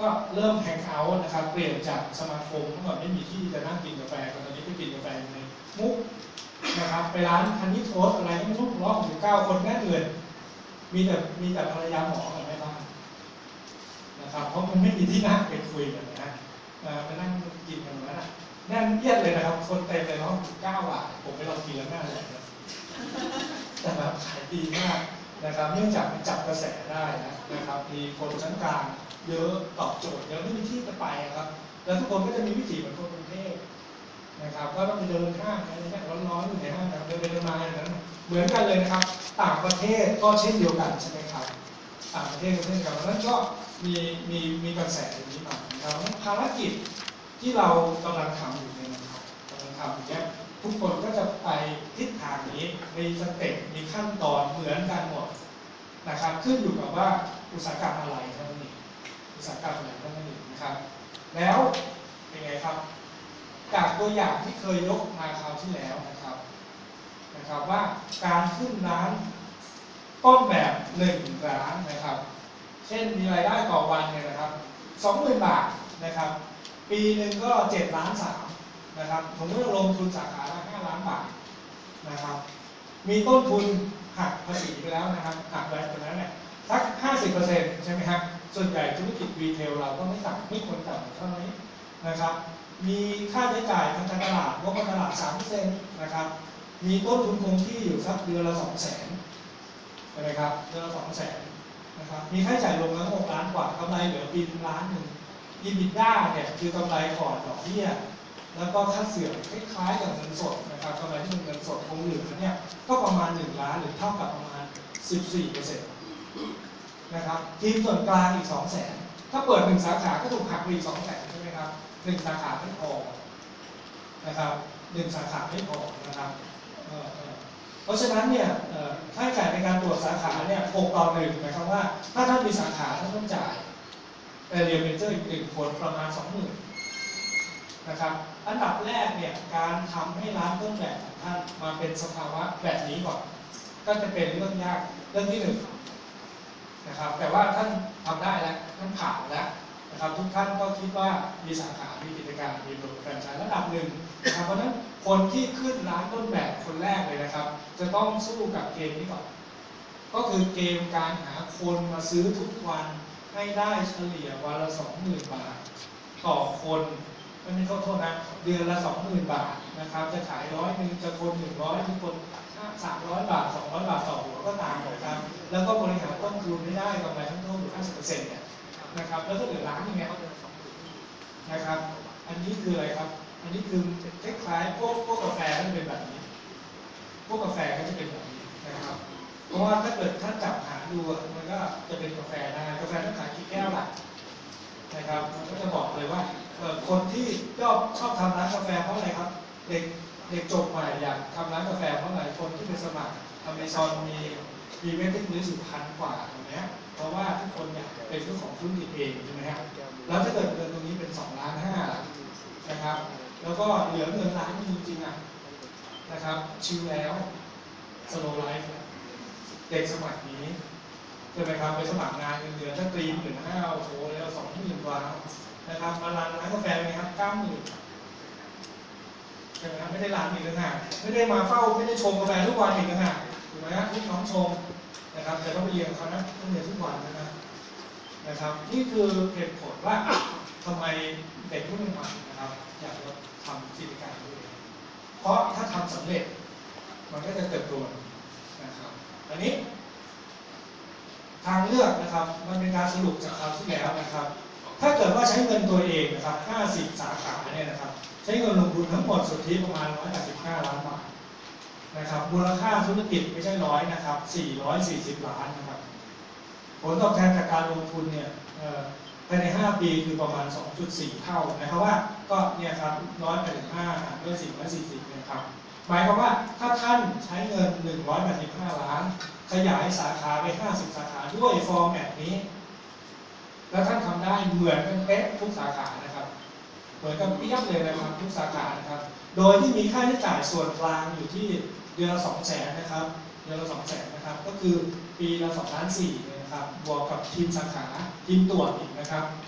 S1: ก็เริ่มแฮงเอาท์นะครับเปลี่ยนจากสมาคมเมื่อก่อนไม่มีที่จะนั่งกินกาแฟตอนนี้ไปกินกาแฟในมุกนะครับไปร้านฮันนี่โทสอะไรก็ไม่รู้ร้อยหกสิบเก้าคนแน่นเลยมีแต่มีแต่ภรรยาหมอกับแม่บ้านนะครับเพราะมันไม่มีที่นั่งไปคุยกันนะไปนั่งกินกันนั้นนะแน่นเอียดเลยนะครับคนเต็มเลยร้อยหกสิบเก้าบาทผมไปลองกินแล้วน่าแหละแต่แบบขายดีมากนะครับเนื่องจากมันจับกระแสได้นะครับมีคนชั้นกลางเยอะตอบโจทย์เยอะไม่มีที่จะไปครับแล้วทุกคนก็จะมีวิถีเหมือนคนกรุงเทพนะครับก็ต้องไปเดินห้างอะไรเงี้ยร้อนๆอยู่ในห้างเดินไปเดินมาอย่างนั้นเหมือนกันเลยนะครับต่างประเทศก็เช่นเดียวกันใช่ไหมครับต่างประเทศก็เช่นกันแล้วก็มีมีมีกระแสอย่างนี้มานะครับภารกิจที่เรากำลังทำอยู่เนี่ยนะครับกำลังทำอย่างเงี้ยทุกคนก็จะไปทิศทางนี้มีสเต็ปมีขั้นตอนเหมือนกันหมดนะครับขึ้นอยู่กับว่าอุตสาหกรรมอะไรเท่านั้นเองอุตสาหกรรมอะไรเท่านั้นเองนะครับแล้วเป็นไงครับจากตัวอย่างที่เคยยกมาคราวที่แล้วนะครับนะครับว่าการขึ้นร้านต้นแบบหนึ่งร้านนะครับเช่นมีรายได้ต่อวันเนี่ยนะครับสองหมื่นบาทนะครับปีหนึ่งก็เจ็ดล้านสามนะครับผมก็ลงทุนสาขาละห้าล้านบาทนะครับมีต้นทุนหักภาษีไปแล้วนะครับหักแวตไปแล้วเนี่ยสัก ห้าสิบเปอร์เซ็นต์ ใช่ไหมครับส่วนใหญ่ธุรกิจรีเทลเราก็ไม่ต่ำไม่ควรต่ำเท่านี้นะครับมีค่าใช้จ่ายทางการตลาดงบการตลาด สามเปอร์เซ็นต์ นะครับมีต้นทุนคงที่อยู่สักเดือนละ สองแสน ใช่ไหมครับเดือนละ สองแสน นะครับมีค่าใช้จ่ายรวมแล้วหกล้านกว่ากำไรเหลือปีนึงล้านหนึ่ง อี บิ ที ดี เอ เนี่ยคือกำไรก่อนดอกเบี้ยแล้วก็ค่าเสื่อมคล้ายๆกับเงินสดนะครับกำไรที่เป็นเงินสดคงเหลือเนี่ยก็ประมาณหนึ่งล้านหรือเท่ากับประมาณ สิบสี่เปอร์เซ็นต์ นะครับทีมส่วนกลางอีก สองแสน ถ้าเปิดหนึ่งสาขาก็ถูกหักไปอีก สองแสน ใช่ไหมครับหนึ่งสาขาไม่พอนะครับหนึ่งสาขาไม่พอนะครับเพราะฉะนั้นเนี่ยค่าใช้จ่ายในการตรวจสาขาเนี่ยหกต่อหนึ่งหมายความว่าถ้าท่านมีสาขาท่านต้องจ่ายแต่เรียนเมนเจอร์อีกหนึ่งคนประมาณ สองหมื่น นะครับอันดับแรกเนี่ยการทำให้ร้านต้นแบบของท่านมาเป็นสภาวะแบบนี้ก่อนก็จะเป็นเรื่องยากเรื่องที่หนึ่งนะครับแต่ว่าท่านทำได้แล้วท่านผ่านแล้วนะครับทุกท่านก็คิดว่ามีสาขามีกิจการมีบริษัทแฟรนไชส์ระดับหนึ่งนะครับเพราะฉะนั้นคนที่ขึ้นร้านต้นแบบคนแรกเลยนะครับจะต้องสู้กับเกมนี้ก่อนก็คือเกมการหาคนมาซื้อทุกวันให้ได้เฉลี่ยวันละสองหมื่นบาทต่อคนไม่ใช่โทษนะเดือนละสองหมื่นบาทนะครับจะขายร้อยหนึ่งจะคนหนึ่งร้อยทุกคนสามร้อยบาทสองร้อยบาทต่อหัวก็ตามนะครับแล้วก็บริหารต้นทุนไม่ได้กำไรทั้งต้นอยู่ห้าสิบเปอร์เซ็นต์เนี่ยนะครับแล้วถ้าเหลือล้านยังไงนะครับอันนี้คืออะไรครับอันนี้คือคล้ายๆพวกพวกกาแฟก็จะเป็นแบบนี้พวกกาแฟก็จะเป็นแบบนี้นะครับเพราะว่าถ้าเกิดท่านจับหาดูมันก็จะเป็นกาแฟได้กาแฟต้องขายกี่แก้วล่ะนะครับมันก็จะบอกเลยว่าคนที่ชอบชอบทำร้านกาแฟเพราะอะไรครับเด็กเด็กจบใหม่อยากทำร้านกาแฟเพราะอะไรคนที่ไปสมัครอเมซอนมีมีเวทีลิสต์พันกว่าตรงนี้เพราะว่าทุกคนอยากเป็นเจ้าของธุรกิจเองใช่ไหมครับแล้วถ้าเกิดเงินตรงนี้เป็นสองล้านห้านะครับแล้วก็เหลือเงินล้านจริงๆอ่ะนะครับชิลแล้วสโลว์ไลฟ์เด็กสมัครนี้ใช่ไหมครับไปสมัครงานเงินเดือนถ้าตรีมหนึ่งห้าโอ้โหแล้วสองหมื่นกว่านะครับมาร้านร้านกาแฟเป็นไงครับเก้าหมื่นใช่ไหมครับไม่ได้ร้านอีกต่างหากไม่ได้มาเฝ้าไม่ได้ชมกาแฟทุกวันอีกต่างหากถูกไหมครับทุกน้องชมนะครับแต่ต้องไปเรียนเขานะต้องเรียนทุกวันนะครับนะครับนี่คือเหตุผลว่าทำไมเด็กรุ่นใหม่นะครับอยากจะทำกิจการด้วยเพราะถ้าทำสำเร็จมันก็จะเติบโตนะครับอันนี้ทางเลือกนะครับมันเป็นการสรุปจากคราวที่แล้วนะครับถ้าเกิดว่าใช้เงินตัวเองนะครับห้าสิบสาขาเนี่ยนะครับใช้เงินลงทุนทั้งหมดสุทธิประมาณหนึ่งร้อยแปดสิบห้าล้านบาทนะครับมูลค่าธุรกิจไม่ใช่ร้อยนะครับสี่ร้อยสี่สิบล้านนะครับผลตอบแทนจากการลงทุนเนี่ยภายในห้าปีคือประมาณ สองจุดสี่ เท่านะครับว่าก็เนี่ยครับหนึ่งร้อยแปดสิบห้าหารด้วยสี่ร้อยสี่สิบนะครับหมายความว่าถ้าท่านใช้เงินหนึ่งร้อยแปดสิบห้าล้านขยายสาขาไปห้าสิบสาขาด้วยฟอร์แมตนี้แล้วท่านทำได้เหมือนกันเป๊ะทุกสาขานะครับเหมือนกันเปี้ยเลยนะครับทุกสาขานะครับโดยที่มีค่าใช้จ่ายส่วนกลางอยู่ที่เดือนละสองแสนนะครับเดือนละสองแสนนะครับก็คือปีละสองล้านสี่นะครับบวกกับทีมสาขาทีมตรวจอีกนะครับ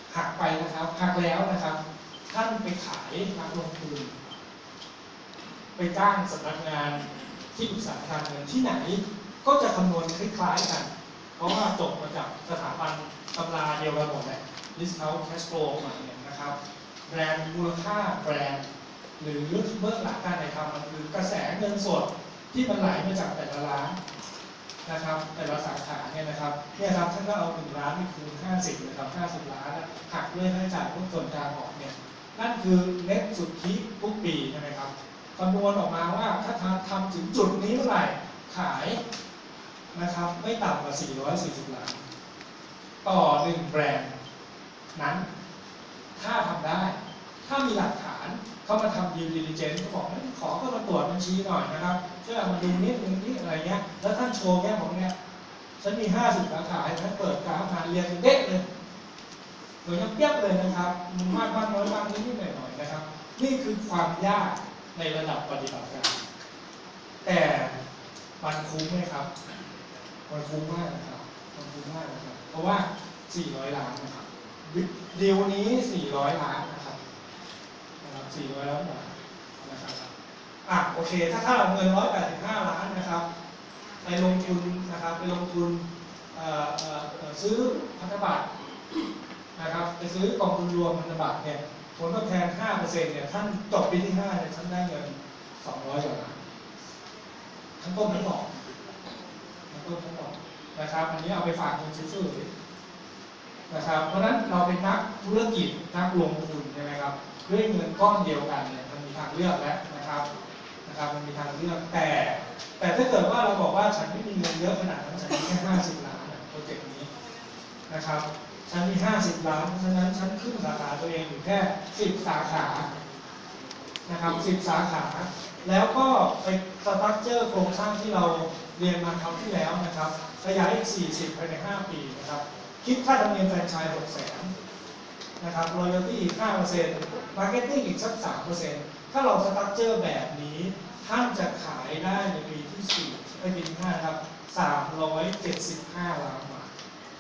S1: หักไปนะครับหักแล้วนะครับท่านไปขายนักลงทุนไปจ้างสำนักงานที่ปรึกษาทางเงินที่ไหนก็จะคำนวณคล้ายๆกันเพราะว่าจบมาจากสถาบันตำราเดียวกันหมดเลย discount cash flow มาเนี่ยนะครับแบรนด์มูลค่าแบรนด์หรือเบื้องหลังการไหนทำมันคือกระแสเงินสดที่มันไหลมาจากแต่ละร้านนะครับแต่ละสาขาเนี่ยนะครับเนี่ยครับท่านก็เอาหนึ่งล้านไปคูณห้าสิบนะครับห้าสิบล้านหักด้วยค่าใช้จ่ายพวกส่วนกลางออกเนี่ยนั่นคือเน็ตสุทธิทุกปีใช่ไหมครับคำนวณออกมาว่าถ้าทำถึงจุดนี้เมื่อไหร่ขายนะครับไม่ต่ำกว่าสี่ร้อยสี่สิบล้านต่อหนึ่งแบรนด์นั้นถ้าทำได้ถ้ามีหลักฐานเขามาทำ due diligence เขาบอกขอก็มาตรวจบัญชีหน่อยนะครับช่วยเอามาดูนิดนึงนี่อะไรเงี้ยแล้วท่านโชว์แค่ผมเนี้ยฉันมีห้าสิบสาขาให้เปิดกราฟมาเรียงเด็กเลยเหมือนกับเปียบเลยนะครับมันมากบ้างน้อยบ้างนิดนิดหน่อยหน่อยนะครับนี่คือความยากในระดับปฏิบัติการแต่มันคุ้มไหมครับมันคุ้มมากนะครับมันคุ้มมากนะครับเพราะว่าสี่ร้อยล้านนะครับดีลนี้สี่ร้อยล้านนะครับสี่ร้อยล้านบาทนะครับอ่ะโอเคถ้าถ้าเราเงินหนึ่งร้อยแปดสิบห้าล้านนะครับไปลงทุนนะครับไปลงทุนซื้อพันธบัตรนะครับไปซื้อกองทุนรวมพันธบัตรเนี่ยผลตอบแทน ห้าเปอร์เซ็นต์ เนี่ยท่านจบปีที่ห้าเนี่ยท่านได้เงินสองร้อยกว่าล้านทั้งต้นทั้งดอกทั้งต้นทั้งดอกนะครับอันนี้เอาไปฝากเงินซื้อๆนะครับเพราะฉะนั้นเราเป็นนักธุรกิจนักลงทุนใช่ไหมครับด้วยเงินก้อนเดียวกันเนี่ยมันมีทางเลือกแล้วนะครับนะครับมันมีทางเลือกแต่แต่ถ้าเกิดว่าเราบอกว่าฉันไม่มีเงินเยอะขนาดนั้นฉันมีแค่ห้าสิบล้านโปรเจกต์นี้นะครับฉันมีห้าสิบล้านเพราะฉะนั้นฉันขึ้นสาขาตัวเองอยู่แค่สิบสาขานะครับสิบสาขาแล้วก็ไปสตรัคเจอร์โครงสร้างที่เราเรียนมาคราวที่แล้วนะครับขยายอีกสี่สิบภายในห้าปีนะครับคิดค่าธรรมเนียมแฟรนไชส์หกแสนนะครับ royalty อีก ห้าเปอร์เซ็นต์ marketing อีกสัก สามเปอร์เซ็นต์ ถ้าเราสตรัคเจอร์แบบนี้ท่านจะขายได้ในปีที่สี่ในปีที่ห้านะครับสามร้อยเจ็ดสิบห้าล้านบาท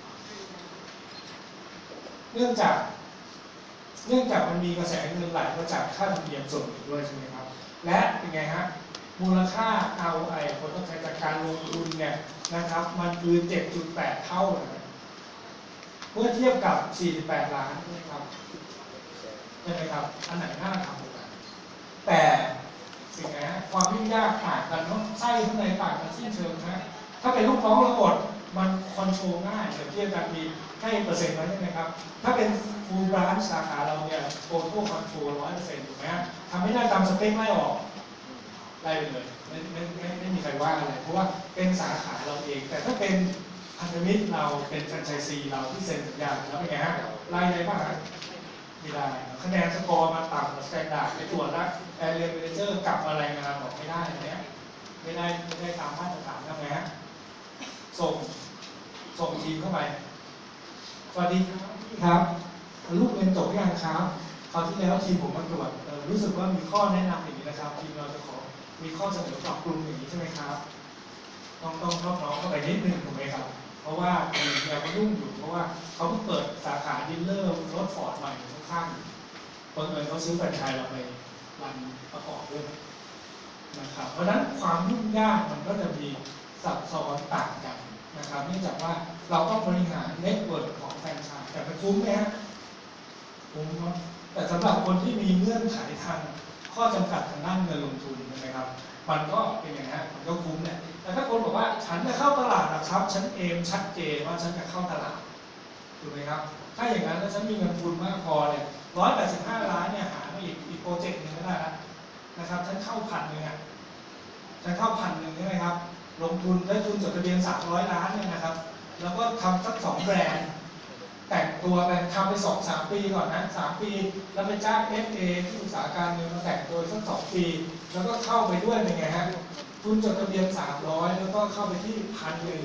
S1: เนื่องจากเนื่องจากมันมีกระแสเงินไหลมาจากค่าธรรมเนียมส่วนหนึ่งด้วยใช่ไหมครับและเป็นไงฮะมูลค่า อาร์ โอ ไอ ผลตอบแทนจากการลงทุนเนี่ยนะครับมันคือ เจ็ดจุดแปด เท่าเลยเมื่อเทียบกับสี่สิบแปดล้านใช่ไหมครับใช่ไหมครับอันไหนน่าทำกันแต่สิ่งนี้ความยุ่งยากต่างกันเนาะไส้ข้างในต่างกันสิ้นเชิงนะถ้าเป็นลูกน้องระบบมันคอนโทรลง่ายเทียบกันมีให้เปอร์เซ็นต์ไว้ใช่ไหมครับถ้าเป็นฟูลบรานช์สาขาเราเนี่ยโตโต้คอนโทรลร้อยเปอร์เซ็นต์ถูกไหมทำให้ได้ตามสเปคไล่ออกไล่ไปเลยไม่ไม่ไม่ไม่มีใครว่าอะไรเพราะว่าเป็นสาขาเราเองแต่ถ้าเป็นพันธมิตรเราเป็นแฟรนไชส์ซีเราที่เซ็นสัญญาแล้วเป็นไงฮะไล่ได้บ้างฮะไม่ได้คะแนนสกอร์มาต่ำกว่าสแตนดาร์ดไปตรวจแล้วแอร์เรียนเมเจอร์กลับมารายงานบอกไม่ได้เนี้ยไม่ได้ไม่ได้ตามมาตรฐานทำไงฮะส่งส่งทีมเข้าไปสวัสดีครับลูกเรียนจบหรือยังครับคราวที่แล้วทีมผมมาตรวจรู้สึกว่ามีข้อแนะนำอย่างนี้นะครับทีมเราจะขอมีข้อเสนอปรับปรุงอย่างนี้ใช่ไหมครับต้องต้องรอบน้องเข้าไปนิดนึงถูกไหมครับเพราะว่าทีมเราก็ยุ่งอยู่เพราะว่าเขาเพิ่งเปิดสาขาดีลเลอร์รถฟอร์ดใหม่ข้างๆบังเอิญเขาซื้อแฟรนไชส์เราไปรันประกอบด้วยนะครับเพราะฉะนั้นความยุ่งยากมันก็จะมีซับซ้อนต่างกันนะครับเนื่องจากว่าเราต้องบริหารเน็ตเวิร์กของแฟรนไชส์แต่เป็นคุ้มไหมฮะคุ้มเนาะแต่สำหรับคนที่มีเงื่อนไขทางข้อจำกัดทางด้านเงินลงทุนใช่ไหมครับมันก็เป็นอย่างนี้มันก็คุ้มเนี่ยแต่ถ้าคนบอกว่าฉันจะเข้าตลาดนะครับฉันเอมชัดเจนว่าฉันจะเข้าตลาดถูกไหมครับถ้าอย่างนั้นแล้วฉันมีเงินทุนมากพอเนี่ยร้อยแปดสิบห้าล้านเนี่ยหามาอีกอีกโปรเจกต์หนึ่งก็ได้แล้วนะครับฉันเข้าพันหนึ่งอ่ะฉันเข้าพันหนึ่งใช่ไหมครับลงทุนได้ทุนจดทะเบียนสามร้อยล้านเนี่ยนะครับแล้วก็ทำสักสองแบรนด์แต่งตัวไปทำไปสองสามปีก่อนนะสามปีแล้วไปจ้าง เอฟ เอ ที่อุตสาหการเงินมาแต่งตัวสักสองปีแล้วก็เข้าไปด้วยเป็นไงฮะทุนจดทะเบียนสามร้อยแล้วก็เข้าไปที่พันหนึ่ง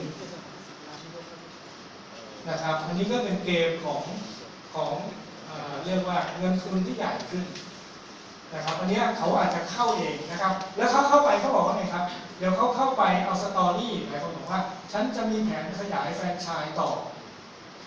S1: นะครับอันนี้ก็เป็นเกมของของเอ่อเรียกว่าเงินทุนที่ใหญ่ขึ้นนะครับอันนี้เขาอาจจะเข้าเองนะครับแล้วเขาเข้าไปเขาบอกว่าไงครับเดี๋ยวเขาเข้าไปเอาสตอรี่หมายความว่าฉันจะมีแผนขยายแฟรนไชส์ต่อ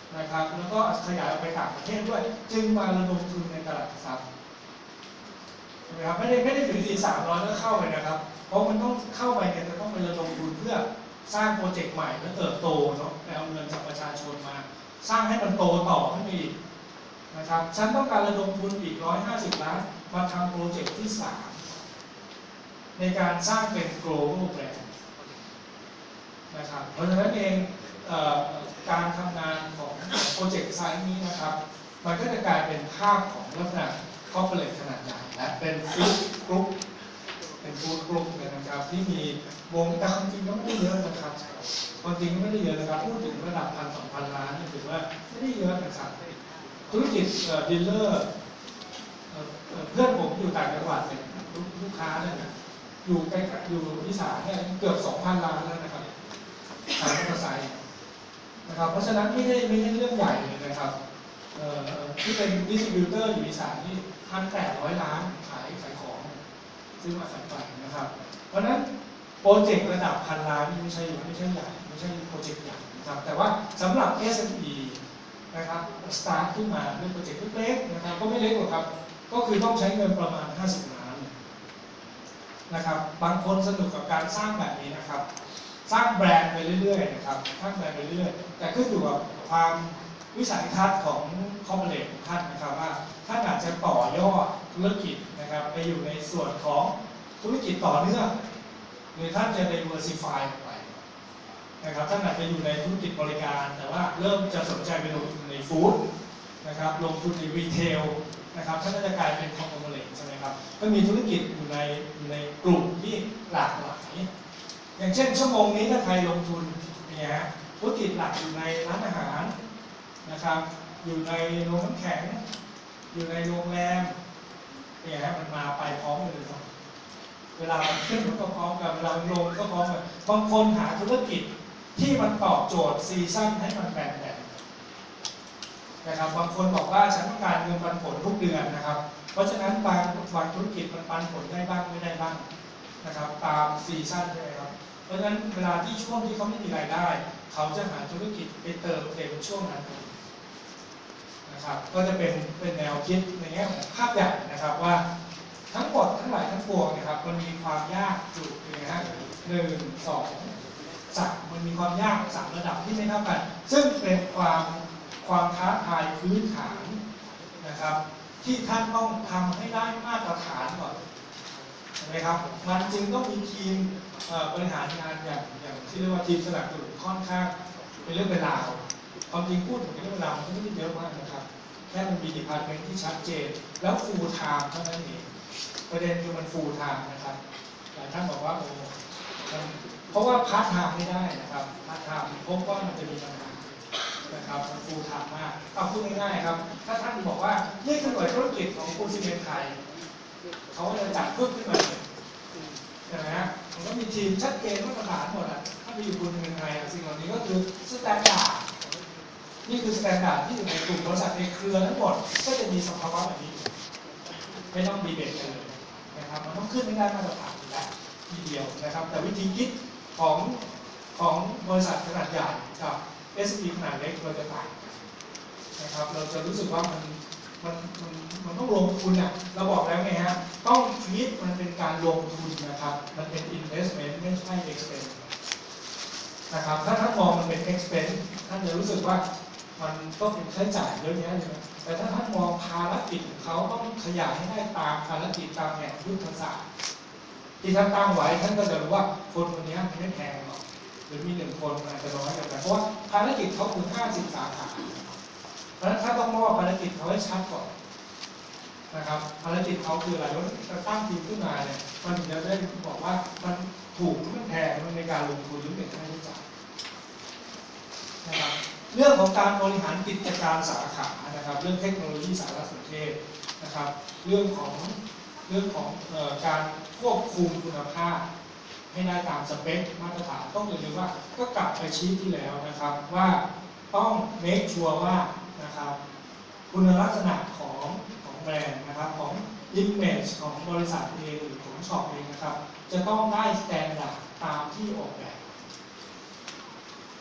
S1: นะครับแล้วก็ขยายออกไปต่างประเทศด้วยจึงมาระดมทุนในตลาดหลักทรัพย์นะครับไม่ได้ไม่ได้ถือทีสามร้อยแล้วเข้าไปนะครับเพราะมันต้องเข้าไปเนี่ยจะต้องไประดมทุนเพื่อสร้างโปรเจกต์ใหม่และเติบโตเนาะไปเอาเงินจากประชาชนมาสร้างให้มันโตต่อขึ้นไปอีกนะครับฉันต้องการระดมทุนอีกหนึ่งร้อยห้าสิบล้านมาทำโปรเจกต์ที่สามในการสร้างเป็น global brand นะครับเพราะฉะนั้นเองเอ่อการทำงานของโปรเจกต์ไซส์นี้นะครับมันก็จะกลายเป็นภาพของลักษณะคอร์ปอเรทขนาดใหญ่และเป็นฟู้ดกรุ๊ปเป็นฟู้ดกรุ๊ปเลยนะครับที่มีวงแต่ความจริงก็ไม่ได้เยอะนะครับความจริงก็ไม่ได้เยอะนะครับพูดถึงระดับพันสองพันล้านนี่ถือว่าไม่ได้เยอะนะครับธุรกิจดีลเลอร์เพื่อนผมอยู่ต่างจังหวัดเนี่ยลูกค้าเนี่ยอยู่ใกล้อยู่อีสานเนี่ยเกือบสองพันล้านแล้วนะครับขายมอเตอร์ไซค์นะครับเพราะฉะนั้นไม่ได้ไม่ใช่เรื่องใหญ่เลยนะครับที่เป็นดิสติบิวเตอร์อยู่อีสานนี่พันแปดร้อยล้านขายขายของซื้อมาขายไปนะครับเพราะฉะนั้นโปรเจกต์ระดับพันล้านนี่ไม่ใช่ไม่ใช่ใหญ่ไม่ใช่โปรเจกต์ใหญ่นะครับแต่ว่าสำหรับ เอส เอ็ม อี นะครับสตาร์ทขึ้นมาด้วยโปรเจกต์เล็กๆนะครับก็ไม่เล็กหรอกครับก็คือต้องใช้เงินประมาณห้าสิบล้านนะครับบางคนสนุกกับการสร้างแบบนี้นะครับสร้างแบรนด์ไปเรื่อยๆนะครับสร้างแบรนด์ไปเรื่อยๆแต่ขึ้นอยู่กับความวิสัยทัศน์ของคอร์ปอเรทของท่านนะครับว่าท่านอาจจะต่อยอดธุรกิจนะครับไปอยู่ในส่วนของธุรกิจต่อเนื่องหรือท่านจะ diversify ออกไปนะครับท่านอาจจะอยู่ในธุรกิจบริการแต่ว่าเริ่มจะสนใจไปลงทุนในฟู้ดนะครับลงทุนในรีเทลนะครับท่านก็จะกลายเป็นคอมโพเนนต์ใช่ไหมครับก็มีธุรกิจอยู่ในอยู่ในกลุ่มที่หลากหลายอย่างเช่นชั่วโมงนี้ถ้าใครลงทุนเนี่ยฮะธุรกิจหลักอยู่ในร้านอาหารนะครับอยู่ในโรงน้ำแข็งอยู่ในโรงแรมเนี่ยฮะมันมาไปพร้อมกันเลยครับเวลาขึ้นมันก็พร้อมกันเวลาลงก็พร้อมกันบางคนหาธุรกิจที่มันตอบโจทย์ซีซั่นให้มันแบ่งแบ่งนะครับบางคนบอกว่าฉันต้องการเงินปันผลทุกเดือนนะครับเพราะฉะนั้นบางบางธุรกิจมันปันผลได้บ้างไม่ได้บ้างนะครับตามซีซั่นใช่ไหมครับเพราะฉะนั้นเวลาที่ช่วงที่เขาไม่มีรายได้เขาจะหาธุรกิจไปเติมเต็มช่วงนั้นนะครับก็จะเป็นเป็นแนวคิดในแง่ของภาพใหญ่นะครับว่าทั้งหมดทั้งหลายทั้งปวงนะครับมันมีความยากอยู่นะฮะหนึ่งสองสามมันมีความยากสามระดับที่ไม่เท่ากันซึ่งเป็นความความท้าทายพื้นฐานนะครับที่ท่านต้องทำให้ได้มาตรฐานก่อนใช่ไหมครับมันจึงต้องมีทีมบริหารงานอย่างอย่างที่เรียกว่าทีมสนับสนุนค่อนข้างเป็นเรื่องเป็นราวความจริงพูดถึงเรื่องเป็นราวมันไม่ได้เยอะมากนะครับแค่มันมีดีพาร์ตเมนต์ที่ชัดเจนแล้วฟูลไทม์เท่านั้นเองประเด็นคือมันฟูลไทม์นะครับหลายท่านบอกว่าโอ้เพราะว่าพาร์ทไทม์ไม่ได้นะครับพาร์ทไทม์พบว่ามันจะมีปัญหานะครับมันฟูลไทม์มากเอาพูดง่ายๆครับถ้าท่านบอกว่านี่คือหน่วยธุรกิจของปูนซีเมนต์ไทยเขาจะจัดเพิ่มขึ้นมาเลยใช่ไหมฮะมันก็มีทีมชัดเจนมาตรฐานหมดอ่ะถ้าไปอยู่ปูนซีเมนต์ไทยสิ่งเหล่านี้ก็คือสแตนดาร์ดนี่คือสแตนดาร์ดที่อยู่ในกลุ่มบริษัทในเครือทั้งหมดก็จะมีสภาวะแบบนี้ไม่ต้องดีเบตกันเลยนะครับมันต้องขึ้นไม่ได้มาตรฐานแล้วทีเดียวนะครับแต่วิธีคิดของของบริษัทขนาดใหญ่กับ เอส เอ็ม อี ขนาดเล็กเราจะต่างนะครับเราจะรู้สึกว่ามันมันมันมันต้องลงทุนอ่ะเราบอกแล้วไงฮะต้องคิดมันเป็นการลงทุนนะครับมันเป็น investment ไม่ใช่ expense นะครับถ้าท่านมองมันเป็น expense ท่านจะรู้สึกว่ามันก็เป็นค่าใช้จ่ายเยอะแยะเลยแต่ถ้าท่านมองภารกิจของเขาต้องขยายให้ได้ตามภารกิจตามแผนยุทธศาสตร์ที่ท่านตั้งไว้ท่านก็จะรู้ว่าคนคนนี้ไม่แพงหรอกหรือมีหนึ่งคนอาจจะน้อยกันเพราะว่าภารกิจเขาคือห้าสิบสาขาเพราะฉะนั้นถ้าต้องมอบภารกิจเขาให้ชัดก่อนนะครับภารกิจเขาคืออะไรว่าจะตั้งทีมขึ้นมาเนี่ยมันถึงจะได้บอกว่ามันถูกหรือมันแพงมันในการลงทุนหรือเป็นค่าใช้จ่ายนะครับเรื่องของการบริหารกิจการสาขานะครับเรื่องเทคโนโลยีสารสนเทศนะครับเรื่องของเรื่องของเอ่อการควบคุมคุณภาพให้ได้ตามสเปคมาตรฐานต้องอย่าลืมว่าก็กลับไปชี้ที่แล้วนะครับว่าต้องเมคชัวร์ว่านะครับคุณลักษณะของของแบรนด์นะครับของอิมเมจของบริษัทเองหรือของช็อปเองนะครับจะต้องได้สแตนดาร์ดตามที่ออกแบบ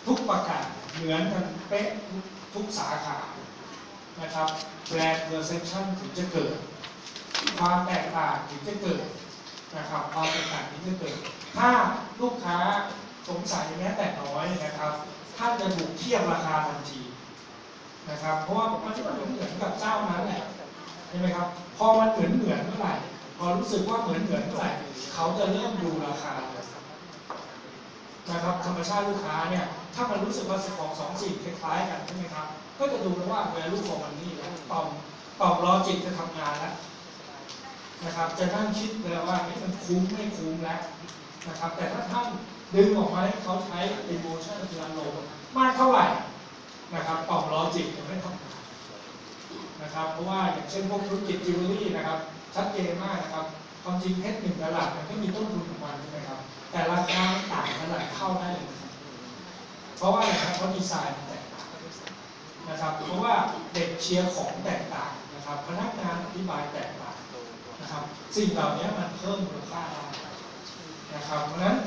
S1: ทุกประกาศเหมือนกันเป๊ะทุกทุกสาขานะครับแบรนด์ perception ถึงจะเกิดความแตกต่างถึงจะเกิดนะครับความแตกต่างถึงจะเกิดถ้าลูกค้าสงสัยแม้แต่น้อยนะครับท่านจะถูกเทียบราคาทันทีนะครับเพราะว่ามันจะเหมือนเหมือนกับเจ้านั้นแหละใช่ไหมครับพอมันเหมือนเหมือนเมื่อไหร่พอรู้สึกว่าเหมือนเหมือนเมื่อไหร่เขาจะเริ่มดูราคานะครับธรรมชาติลูกค้าเนี่ยถ้ามันรู้สึกว่าของสองสิ่งคล้ายๆกันใช่ไหมครับก็จะดูแล้วว่า value for money แล้วต่อมต่อมลอจิกจะทำงานแล้วนะครับจะนั่งคิดเลยว่ามันคุ้มไม่คุ้มแล้วนะครับแต่ถ้าท่านดึงออกมาให้เขาใช้ emotion คืออารมณ์มากเท่าไหร่นะครับต่อมลอจิกจะไม่ทำงานนะครับเพราะว่าอย่างเช่นพวกธุรกิจจิวเวลรี่นะครับชัดเจนมากนะครับความจริงเพชรหนึ่งกะรัตมันก็มีต้นทุนของมันใช่ไหมครับแต่ราคาต่างกันหลายเท่าได้เลยเพราะว่าอะไรครับเพราะดีไซน์แตกต่างนะครับเพราะว่าเด็กเชียร์ของแตกต่างนะครับพนักงานอธิบายแตกต่างนะครับสิ่งเหล่านี้มันเพิ่มมูลค่าได้นะครับเพราะฉะนั้น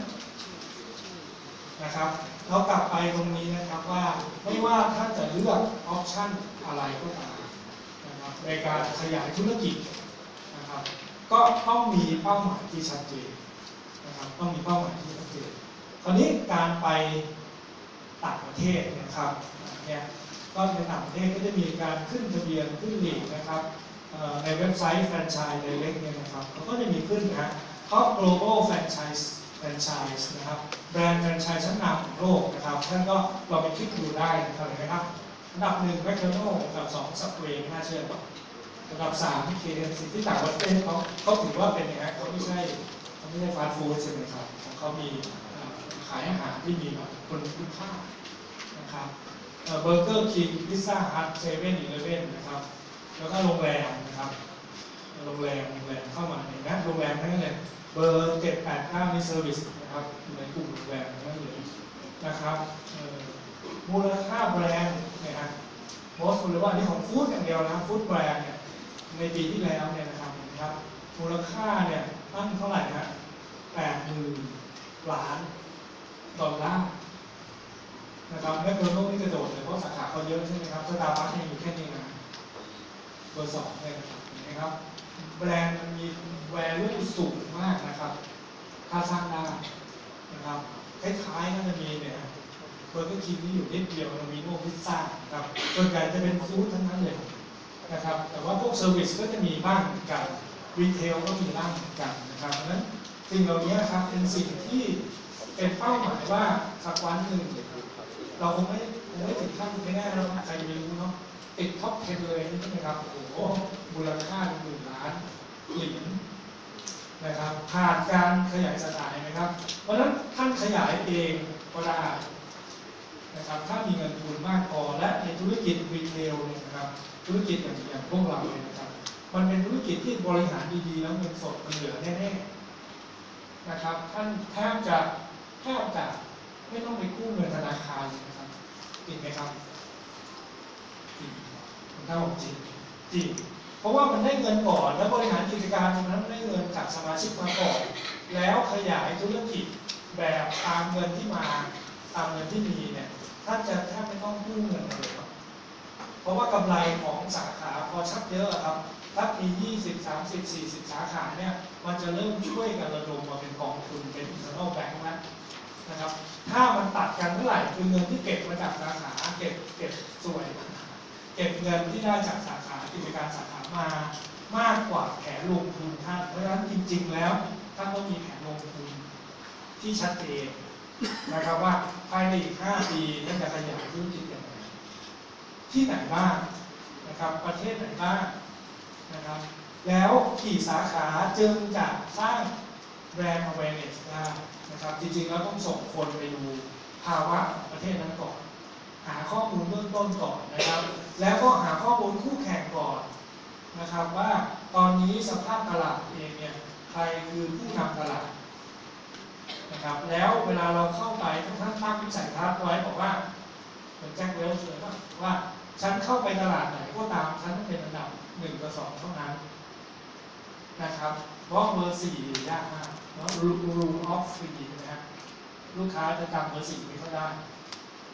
S1: นะครับเรากลับไปตรงนี้นะครับว่าไม่ว่าท่านจะเลือกออปชั่นอะไรก็ตามนะครับในการขยายธุรกิจนะครับก็ต้องมีเป้าหมายที่ชัดเจนนะครับต้องมีเป้าหมายที่ชัดเจนคราวนี้การไปต่างประเทศนะครับเนี่ยก็ในต่างประเทศก็จะมีการขึ้นทะเบียนขึ้นลีกนะครับในเว็บไซต์แฟรนไชส์เล็กๆเนี่ยนะครับเขาก็จะมีขึ้นนะท็อป global franchise franchise นะครับแบรนด์แฟรนไชส์ชั้นนำของโลกนะครับท่านก็ลองไปคลิกดูได้นะครับเห็นไหมครับอันดับหนึ่งแมคโดนัลด์อันดับสองซับเวย์น่าเชื่ออันดับสาม เค เอฟ ซี ที่ต่างประเทศเขาเขาถือว่าเป็นอย่างไรเขาไม่ใช่เขาไม่ใช่ฟาสต์ฟู้ดใช่ไหมครับของเขามีขายอาหารที่มีแบบคุณค่านะครับเบอร์เกอร์คิงพิซซ่าฮัทเซเว่นอีเลฟเว่นนะครับแล้วก็โรงแรมนะครับโรงแรมโรงแรมเข้ามาในนะโรงแรมทั้งนั้นเลยเบอร์เจ็ดแปดเก้ามีเซอร์วิสนะครับอยู่ในกลุ่มโรงแรมทั้งนั้นเลยนะครับมูลค่าแบรนด์เนี่ยฮะโมสต์มูลค่าที่ของฟู้ดอย่างเดียวนะฟู้ดแบรนด์เนี่ยในปีที่แล้วเนี่ยนะครับนะครับมูลค่าเนี่ยตั้งเท่าไหร่ฮะแปดหมื่นล้านดอลลาร์นะครับแมคโดนัลด์นี่กระโดดเลยเพราะสาขาเขาเยอะใช่ไหมครับสตาร์บัคเนี่ยอยู่แค่นี้นะเบอร์สองเลยนะครับแบรนด์มันมีแวลูสูงมากนะครับค่าสร้างได้นะครับคล้ายๆก็จะมีเนี่ยเบอร์เกอร์คิงที่อยู่นิดเดียวเรามีโน่พิซซ่าครับส่วนใหญ่จะเป็นฟู้ดทั้งนั้นเลยนะครับแต่ว่าพวกเซอร์วิสก็จะมีบ้างเหมือนกันรีเทลก็มีบ้างเหมือนกันนะครับเพราะฉะนั้นสิ่งเหล่านี้ครับเป็นสิ่งที่เป็นเป้าหมายว่าสักวันหนึ่งเราคงไม่คงไม่ถึงขั้นไม่แน่เราใครจะรู้เนาะติดท็อปสิบเลยใช่ไหมครับโอ้โหมูลค่าหนึ่งล้านเหรียญนะครับผ่านการขยายสาขาไหมครับเพราะฉะนั้นท่านขยายเองก็ได้นะครับถ้ามีเงินทุนมากพอและในธุรกิจรีเทลเนี่ยนะครับธุรกิจอย่างอย่างพวกเราเนี่ยนะครับมันเป็นธุรกิจที่บริหารดีๆแล้วเงินสดมันเหลือแน่ๆนะครับท่านแทบจะแทบจะไม่ต้องไปกู้เงินธนาคารเลยนะครับจริงไหมครับจริงผมถ้าบอกจริงจริงเพราะว่ามันได้เงินก่อนแล้วบริหารกิจการตรงนั้นได้เงินจากสมาชิกมาก่อนแล้วขยายธุรกิจแบบตามเงินที่มาตามเงินที่มีเนี่ยท่านจะแทบไม่ต้องกู้เงินเลยครับเพราะว่ากำไรของสาขาพอชักเยอะครับถ้ามียี่สิบ สามสิบ สี่สิบสาขาเนี่ยมันจะเริ่มช่วยกันระดมมาเป็นกองทุนเป็น internal bank แล้วนะครับถ้ามันตัดกันเมื่อไหร่คือเงินที่เก็บมาจากสาขาเก็บเก็บส่วนเก็บเงินที่ได้จากสาขากิจการสาขามามากกว่าแผนลงทุนท่านเพราะฉะนั้นจริงๆแล้วท่านต้องมีแผนลงทุนที่ชัดเจนนะครับว่าภายในอีกห้าปีท่านจะขยายธุรกิจอย่างไรที่ไหนบ้างนะครับประเทศไหนบ้างนะครับแล้วกี่สาขาจึงจะสร้างแบรนด์ awareness ได้นะครับจริงๆแล้วต้องส่งคนไปดูภาวะของประเทศนั้นก่อนหาข้อมูลเบื้องต้นก่อนนะครับแล้วก็หาข้อมูลคู่แข่งก่อนนะครับว่าตอนนี้สภาพตลาดเองเนี่ยใครคือผู้นำตลาดนะครับแล้วเวลาเราเข้าไปท่านตั้งวิสัยทัศน์ไว้บอกว่าเหมือนแจ็คเวลส์เลยว่าว่าฉันเข้าไปตลาดไหนก็ตามฉันต้องเป็นอันดับหนึ่งกับสองเท่านั้นนะครับเพราะเบอร์สี่ยากมากเนาะ rule of three นะฮะลูกค้าจะจำเบอร์สี่ไม่ค่อยได้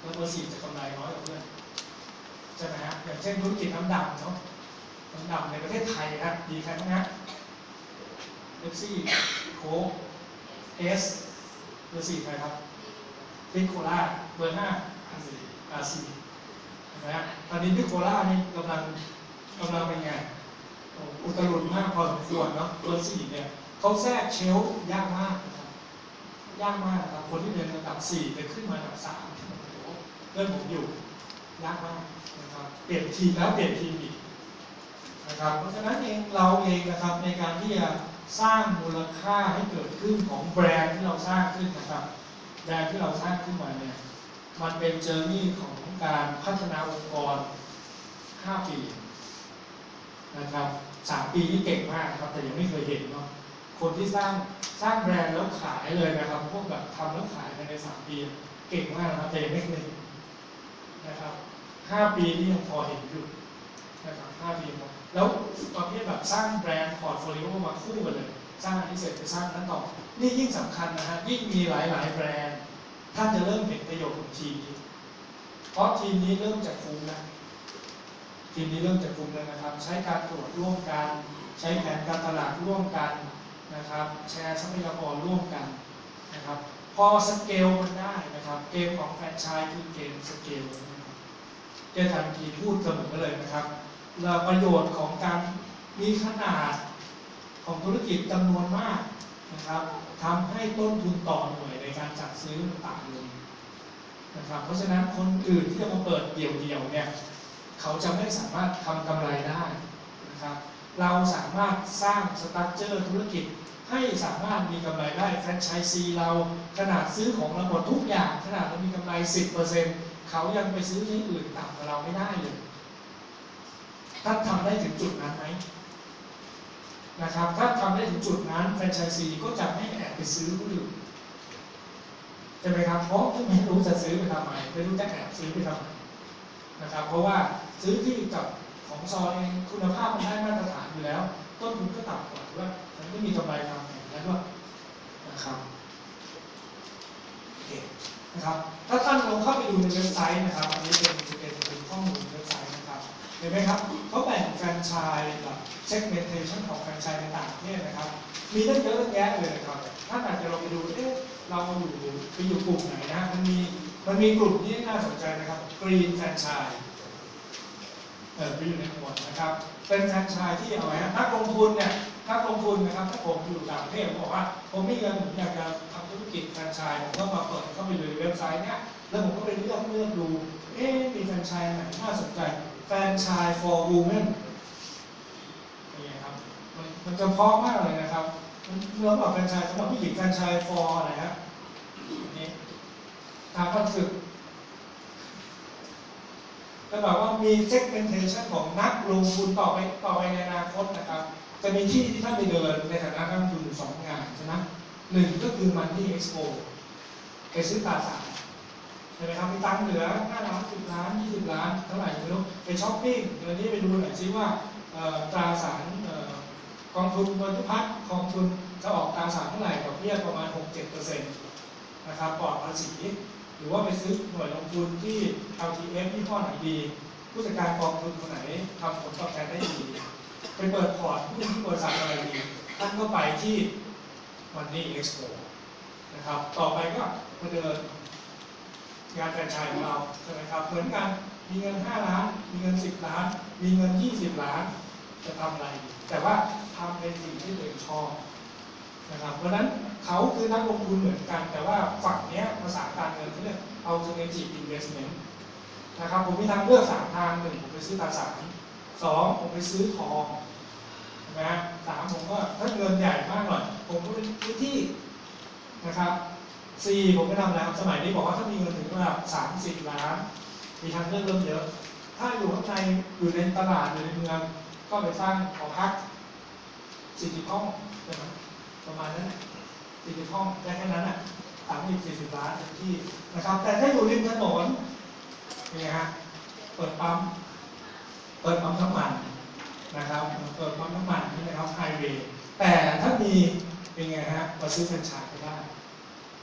S1: แล้วเบอร์สี่จะกำไรน้อยกว่าเพื่อนใช่ไหมฮะอย่างเช่นธุรกิจน้ำดำเนาะน้ำดำในประเทศไทยนะดีใครบ้างฮะเอฟซี่โค้กเอสเบอร์สี่ใครครับพิโคล่าเบอร์ห้าอาซีอาซีเห็นไหมฮะตอนนี้พิโคล่านี่กำลังกำลังเป็นไงอุตรุดมากพอสมควรเนาะเบอร์สี่เนี่ยเขาแทรกเชลยากมากนะครับยากมากนะครับคนที่เป็นระดับสี่จะขึ้นมาระดับสามเพื่อนผมอยู่ยากมากนะครับเปลี่ยนทีมแล้วเปลี่ยนทีมอีกนะครับเพราะฉะนั้นเองเราเองนะครับในการที่จะสร้างมูลค่าให้เกิดขึ้นของแบรนด์ที่เราสร้างขึ้นนะครับแบรนด์ที่เราสร้างขึ้นมาเนี่ยมันเป็นเจอร์นี่ของการพัฒนาองค์กรห้าปีนะครับสามปีนี่เก่งมากนะครับแต่ยังไม่เคยเห็นเนาะคนที่สร้างสร้างแบรนด์แล้วขายเลยนะครับพวกแบบทำแล้วขายภายในสามปีเก่งมากนะครับแต่ยังไม่เคยเห็นนะครับห้าปีนี่ยังพอเห็นอยู่นะครับห้าปีแล้วตอนที่แบบสร้างแบรนด์พอร์ตโฟลิโอมาคู่กันเลยสร้างอันนี้เสร็จไปสร้างนั้นต่อนี่ยิ่งสำคัญนะฮะยิ่งมีหลายๆแบรนด์ท่านจะเริ่มเห็นประโยชน์ของทีมนี้เพราะทีมนี้เริ่มจากฟูมแล้วทีมนี้เริ่มจากฟูมแล้วนะครับใช้การตรวจร่วมกันใช้แผนการตลาดร่วมกันนะครับแชร์ทรัพยากรร่วมกันนะครับพอสเกลมันได้นะครับเกมของแฟรนไชส์คือเกมสเกลเจทันทีพูดเสมอเลยนะครับประโยชน์ของการมีขนาดของธุรกิจจำนวนมากนะครับทำให้ต้นทุนต่อหน่วยในการจัดซื้อต่ำลงนะครับเพราะฉะนั้นคนอื่นที่จะมาเปิดเดี่ยวๆเนี่ยเขาจะไม่สามารถทำกำไรได้นะครับเราสามารถสร้างสตรัคเจอร์ธุรกิจให้สามารถมีกำไรได้แฟรนไชส์ซีเราขนาดซื้อของเราหมดทุกอย่างขนาดเรามีกำไร สิบเปอร์เซ็นต์ เขายังไปซื้อที่อื่นต่ำกว่าเราไม่ได้เลยท่านทำได้ถึงจุดนั้นไหมนะครับถ้าทำได้ถึงจุดนั้นแฟรนไชส์ซีก็จะไม่แอบไปซื้อผู้อื่นใช่ไหมครับเพราะไม่รู้จะซื้อไปทำไมไม่รู้จะแอบซื้อไปทำไมนะครับเพราะว่าซื้อที่กับของซอเองคุณภาพมันได้มาตรฐานอยู่แล้วต้นทุนก็ต่ำกว่าด้วยมันก็มีกำไรทำอย่างนั้นด้วยนะครับโอเคนะครับถ้าท่านลองเข้าไปดูในเว็บไซต์นะครับอันนี้เป็นเป็นเป็นข้อมูลเว็บไซต์นะครับเห็นไหมครับเขาแบ่งแฟรนไชส์แบบ segmentation ของแฟรนไชส์ในต่างประเทศนะครับมีตั้งเยอะตั้งแยะเลยนะครับท่านอาจจะลองไปดูเอ๊ะเราอยู่ไปอยู่กลุ่มไหนนะมันมีมันมีกลุ่มที่น่าสนใจนะครับ Green Franchise เออไปอยู่ในหมวดนะครับเป็นแฟรนไชส์ที่เอาไว้นักลงทุนเนี่ยนักลงทุนนะครับถ้าผมอยู่ต่างประเทศผมบอกว่าผมมีเงินผมอยากจะทำธุรกิจแฟรนไชส์ผมก็มาเปิดเข้าไปดูเว็บไซต์เนี้ยแล้วผมก็ไปเลือกเลือกดูเอ๊ะมีแฟรนไชส์ไหนน่าสนใจแฟรนไชส์ for women นี่ครับมันมันจะเพาะมากเลยนะครับมันเราบอกแฟรนไชส์สำหรับผู้หญิงแฟรนไชส์ for อะไรฮะนี่ทางคอนสึกจะบอกว่ามี segmentation ของนักลงทุนต่อไปต่อไปในอนาคตนะครับจะมีที่ที่ท่านไปเดินในฐานะนักลงทุนอยู่สองงานใช่ไหมหนึ่งก็คือ Money Expo ไปซื้อตราสารใช่ไหมครับมีตังค์เหลือห้าล้านสิบล้านยี่สิบล้านเท่าไหร่ไม่รู้ไปช้อปปิ้งเดือนนี้ไปดูหน่อยซิว่าตราสารกองทุนเงินทุพัฒน์กองทุนจะออกตราสารเท่าไหร่ดอกเบี้ยประมาณ หกถึงเจ็ดเปอร์เซ็นต์ นะครับปลอดภาษีหรือว่าไปซื้อหน่วยลงทุนที่ แอล ที เอฟ ที่ข้อไหนดีผู้จัดการกองทุนคนไหนทำผลตอบแทนได้ดีไปเปิดพอร์ตหุ้นที่บริษัทอะไรดีท่านก็ไปที่ Money Expo นะครับต่อไปก็มาเดินงานแฟรนไชส์ของเราใช่ไหมครับเหมือนกันมีเงินห้าล้านมีเงินสิบล้านมีเงินยี่สิบล้านจะทำอะไรแต่ว่าทำในสิ่งที่ตัวเองชอบนะครับเพราะฉะนั้นเขาคือนักลงทุนเหมือนกันแต่ว่าฝั่งนี้ภาษาการเงินเขาเรียก alternative investment นะครับผมมีทางเลือกสามทางหนึ่งผมไปซื้อตราสารสองผมไปซื้อทองนะสามผมก็ถ้าเงินใหญ่มากหน่อยผมก็เป็นพื้นที่นะครับสี่ผมไม่ทำแล้วสมัยนี้บอกว่าถ้ามีเงินถึงระดับสามสิบล้านมีทางเลือกเริ่มเยอะถ้าอยู่ข้างในอยู่ในตลาดอยู่ในเมืองก็ไปสร้างหอพักสี่สิบห้องใช่ไหมประมาณนั้นสี่สิบห้องได้แค่นั้นอ่ะสามสิบสี่สิบล้านเต็มที่นะครับแต่ถ้าอยู่ริมถนนนี่ฮะเปิดปั๊มเปิดปั๊มน้ำมันนะครับเปิดปั๊มน้ำมันนี่นะครับไฮเวย์แต่ถ้ามีเป็นไงฮะมาซื้อแฟรนไชส์ก็ได้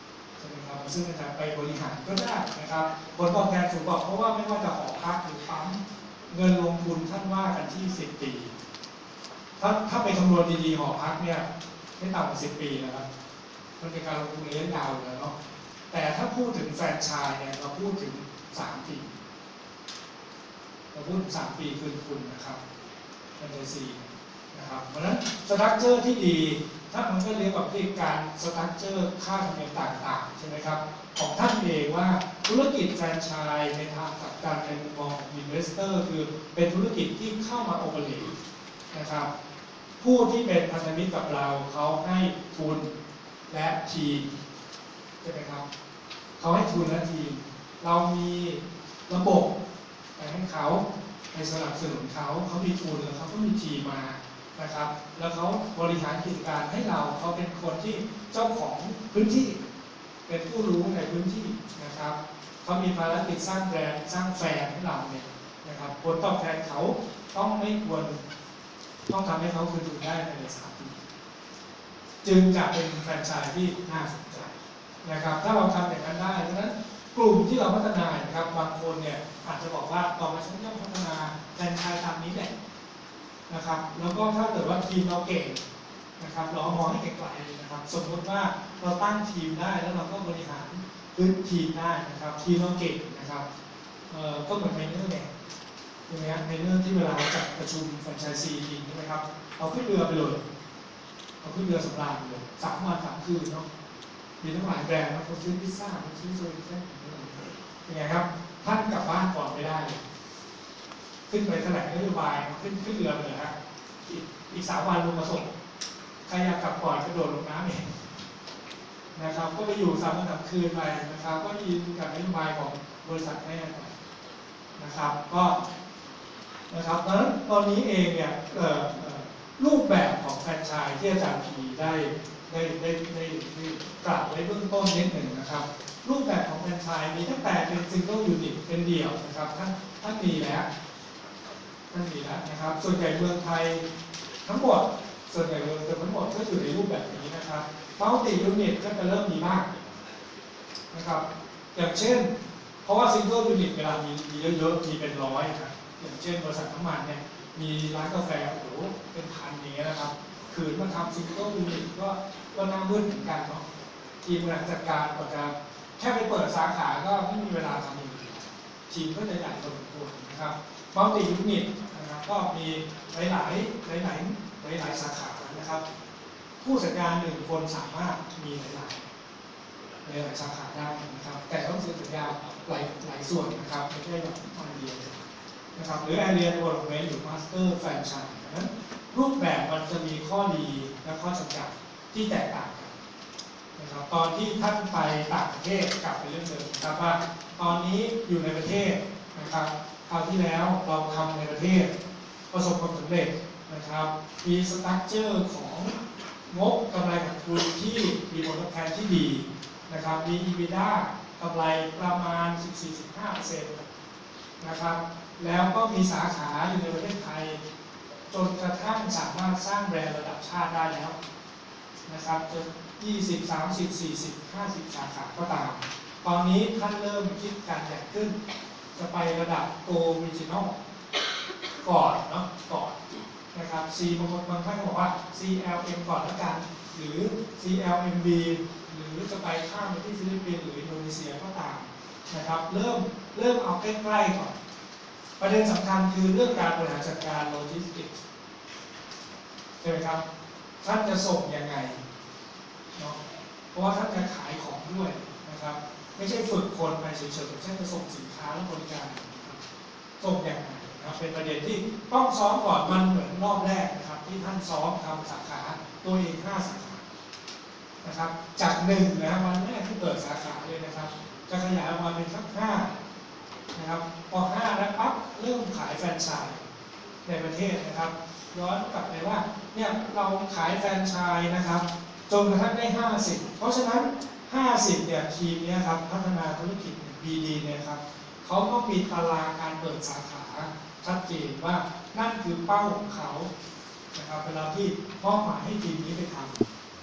S1: ช่ไหมครับซึ่งจะไปบริหารก็ได้นะครับผลตอบแทนสูงกว่าเพราะว่าไม่ว่าจะหอพักหรือปั๊มเงินลงทุนท่านว่ากันที่สิบปีถ้าถ้าไปคำนวณดีๆหอพักเนี่ยไม่ต่ำกว่าสิบปีนะครับมันเป็นการลงทุนระยะยาวอยู่แล้วเนาะแต่ถ้าพูดถึงแฟรนไชส์เนี่ยเราพูดถึงสามปีเราพูดถึงสามปีคืนทุนนะครับแฟรนไชส์ซีนะครับเพราะฉะนั้นสตรัคเจอร์ที่ดีถ้ามันก็เรียกว่าที่การสตรัคเจอร์ค่าธรรมเนียมต่างๆใช่ไหมครับของท่านเองว่าธุรกิจแฟรนไชส์ในทางกับการในมุมมองของอินเวสเตอร์คือเป็นธุรกิจที่เข้ามาโอเปเรตนะครับผู้ที่เป็นพันธมิตรกับเราเขาให้ทุนและทีมใช่ไหมครับเขาให้ทุนและทีมเรามีระบบไปให้เขาไปสนับสนุนเขาเขามีทุนแล้วเขาก็มีทีมมานะครับแล้วเขาบริหารกิจการให้เราเขาเป็นคนที่เจ้าของพื้นที่เป็นผู้รู้ในพื้นที่นะครับเขามีภารกิจสร้างแบรนด์สร้างแฟนให้เราเนี่ยนะครับผลตอบแทนเขาต้องไม่ควรต้องทำให้เขาคืนทุนได้ในสามปีจึงจะเป็นแฟรนไชส์ที่น่าสนใจนะครับถ้าเราทำอย่างนั้นได้เพราะฉะนั้นกลุ่มที่เราพัฒนานะครับบางคนเนี่ยอาจจะบอกว่าต่อมาฉันต้องพัฒนาแฟรนไชส์ตามนี้แหละนะครับแล้วก็ถ้าเกิดว่าทีมเราเก่งนะครับเรามองให้ไกลๆนะครับสมมติว่าเราตั้งทีมได้แล้วเราก็บริหารพื้นทีมได้นะครับทีมเราเก่งนะครับเอ่อก็เหมือนเทรนเนอร์เนี่ยใช่ไหมครับเทรนเนอร์ที่เวลาจัดประชุมแฟรนไชส์ซีทีมใช่ไหมครับเอาขึ้นเรือไปเลยเอาขึ้นเรือสำราญไปเลยสามวันสามคืนเนาะมีทั้งหลายแบรนด์นะคนซื้อพิซซ่าคนซื้อโซยแค่ยังไงครับท่านกลับบ้านก่อนไม่ได้เลยขึ้นไปแถลงนโยบายขึ้นขึ้นเรือไปเลยฮะอีกอีกสามวันลงมาส่งใครอยากกลับก่อนกระโดดลงน้ำเองนะครับก็ไปอยู่สามวันสามคืนไปนะครับก็ยินกับนโยบายของบริษัทแม่ไปนะครับก็นะครับดังนั้นตอนนี้เองเนี่ยรูปแบบของแฟรนไชส์ที่อาจารย์พีได้ได้ได้ได้ได้กล่าวไว้เบื้องต้นนิดหนึ่งนะครับรูปแบบของแฟรนไชส์มีตั้งแต่เป็นซิงเกิลยูนิตเป็นเดี่ยวนะครับท่านท่านมีแล้วท่านมีแล้วนะครับส่วนใหญ่เมืองไทยทั้งหมดส่วนใหญ่เมืองไทยทั้งหมดก็อยู่ในรูปแบบนี้นะครับมัลติยูนิตก็จะเริ่มมีมากนะครับอย่างเช่นเพราะว่าซิงเกิลยูนิตเวลามีมีเยอะๆมีเป็นร้อยครับอย่างเช่นบริษัทน้ำมันเนี่ยมีร้านกาแฟโอ้โหเป็นพันอย่างเงี้ยนะครับคืนมาทำซิงเกิลยูนิตก็ก็น่ามืดเหมือนกันเนาะทีมบริหารจัดการกว่าจะแค่ไปเปิดสาขาก็ไม่มีเวลาทำอย่างอื่นทีมก็จะใหญ่พอสมควรนะครับมัลติยูนิตนะครับก็มีหลายหลายหลายหลายหลายหลายสาขานะครับผู้จัดการหนึ่งคนสามารถมีหลายหลายหลายหลายสาขาได้นะครับแต่ต้องเซ็นสัญญาหลายหลายส่วนนะครับไม่ใช่แบบอันเดียวนะครับหรือ Area Development หรือ Master Franchise นั้นรูปแบบมันจะมีข้อดีและข้อจำกัดที่แตกต่างกันนะครับตอนที่ท่านไปต่างประเทศกลับไปเรื่องเดิมนะครับว่าตอนนี้อยู่ในประเทศนะครับคราวที่แล้วเราทำในประเทศประสบความสำเร็จนะครับมีสตรัคเจอร์ของงบกำไรขาดทุนที่มีผลตอบแทนที่ดีนะครับมี อี บี ดี เอ กำไรประมาณ สิบสี่ถึงสิบห้าเปอร์เซ็นต์ นะครับแล้วก็มีสาขาอยู่ในประเทศไทยจนกระทั่งสามารถสร้างแบรนด์ระดับชาติได้แล้วนะครับจนยี่สิบ สามสิบ สี่สิบ ห้าสิบสาขาก็ตามตอนนี้ท่านเริ่มคิดการใหญ่ขึ้นจะไประดับโกลด์รีจินัลก่อนเนาะก่อนนะครับ C บางคนบางท่านก็บอกว่า ซี แอล เอ็ม ก่อนแล้วกันหรือ ซี แอล เอ็ม บี หรือจะไปข้ามไปที่ฟิลิปปินส์หรืออินโดนีเซียก็ตามนะครับเริ่มเริ่มเอาใกล้ๆก่อนประเด็นสำคัญคือเรื่องการบริหารจัดการโลจิสติกส์ใช่ไหมครับท่านจะส่งยังไงเนาะเพราะว่าท่านจะขายของด้วยนะครับไม่ใช่ฝึกคนไปเฉยๆเช่นจะส่งสินค้าและบริการส่งอย่างไรนะครับเป็นประเด็นที่ต้องซ้อมก่อนมันเหมือนรอบแรกนะครับที่ท่านซ้อมทำสาขาตัวเองห้าสาขานะครับจากหนึ่งนะวันแรกที่เปิดสาขาเลยนะครับจะขยายออกมาเป็นสักห้านะครับพอห้าแล้วปั๊บเริ่มขายแฟรนไชส์ในประเทศนะครับย้อนกลับไปว่าเนี่ยเราขายแฟรนไชส์นะครับจนกระทั่งได้ห้าสิบเพราะฉะนั้นห้าสิบเนี่ยทีมนี้ครับพัฒนาธุรกิจ บี ดี เนี่ยครับเขาต้องมีตารางการเปิดสาขาชัดเจนว่านั่นคือเป้าของเขานะครับเวลาที่มอบหมายให้ทีมนี้ไปทำ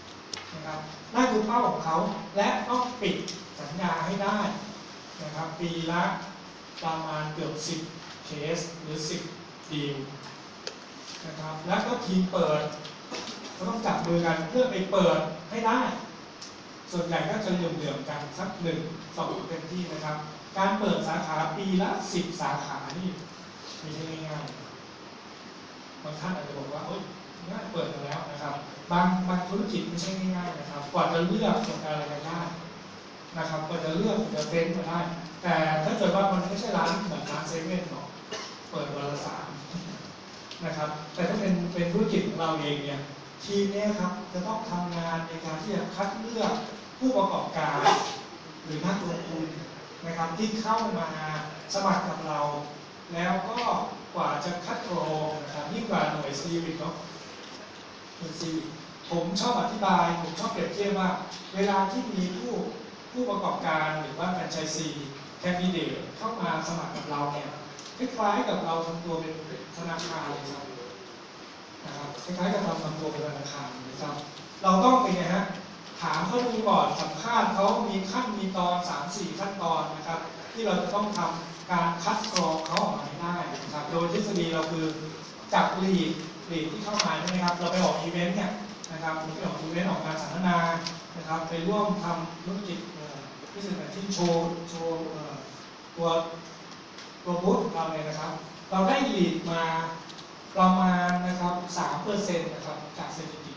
S1: นะครับนั่นคือเป้าของเขาและต้องปิดสัญญาให้ได้นะครับปีละประมาณเกือบสิบเคสหรือสิบดีลนะครับแล้วก็ทีมเปิดก็ต้องจับมือกันเพื่อไปเปิดให้ได้ส่วนใหญ่ก็จะเหลื่อมๆกันสักหนึ่งสองเต็มที่นะครับการเปิดสาขาปีละสิบสาขานี่ไม่ใช่ง่ายๆบางท่านอาจจะบอกว่าโอ๊ยง่ายเปิดมาแล้วนะครับบางบางธุรกิจไม่ใช่ง่ายๆนะครับกว่าจะเลือกกว่าจะอะไรกันได้นะครับกว่าจะเลือกกว่าจะเฟ้นมาได้แต่ถ้าเกิดว่ามันไม่ใช่ร้านเหมือนร้านเซเว่นหรอกเปิดวันละสามนะครับแต่ถ้าเป็นเป็นธุรกิจของเราเองเนี่ยทีมนี้ครับจะต้องทำงานในการที่จะคัดเลือกผู้ประกอบการหรือนักลงทุนนะครับที่เข้ามาสมัครกับเรา แล้วก็กว่าจะคัดกรองนะครับยิ่งกว่าหน่วยซีวิกเนาะหน่วยซีวิกผมชอบอธิบายผมชอบเปรียบเทียบว่าเวลาที่มีผู้ผู้ประกอบการหรือว่าแฟรนไชส์ซีแคนดิเดตเข้ามาสมัครกับเราเนี่ยคล้ายๆกับเราทำตัวเป็นธนาคารเลยครับนะครับคล้ายๆกับเราทำตัวเป็นธนาคารนะครับเราต้องเป็นไงฮะถามเขาดูก่อนสัมภาษณ์เขามีขั้นมีตอนสามสี่ขั้นตอนนะครับที่เราจะต้องทำการคัดกรองเขาออกมาให้ได้นะครับโดยทฤษฎีเราคือจับลีดลีดที่เข้ามาใช่ไหมครับเราไปออกอีเวนต์เนี่ยนะครับเราไปออกอีเวนต์ออกการสัมมนานะครับไปร่วมทำธุรกิจที่สิ่งที่โชว์โชว์ตัวตัวบูธของเราเนี่ยนะครับเราได้ลีดมาประมาณนะครับสามเปอร์เซ็นต์นะครับจากเศรษฐกิจ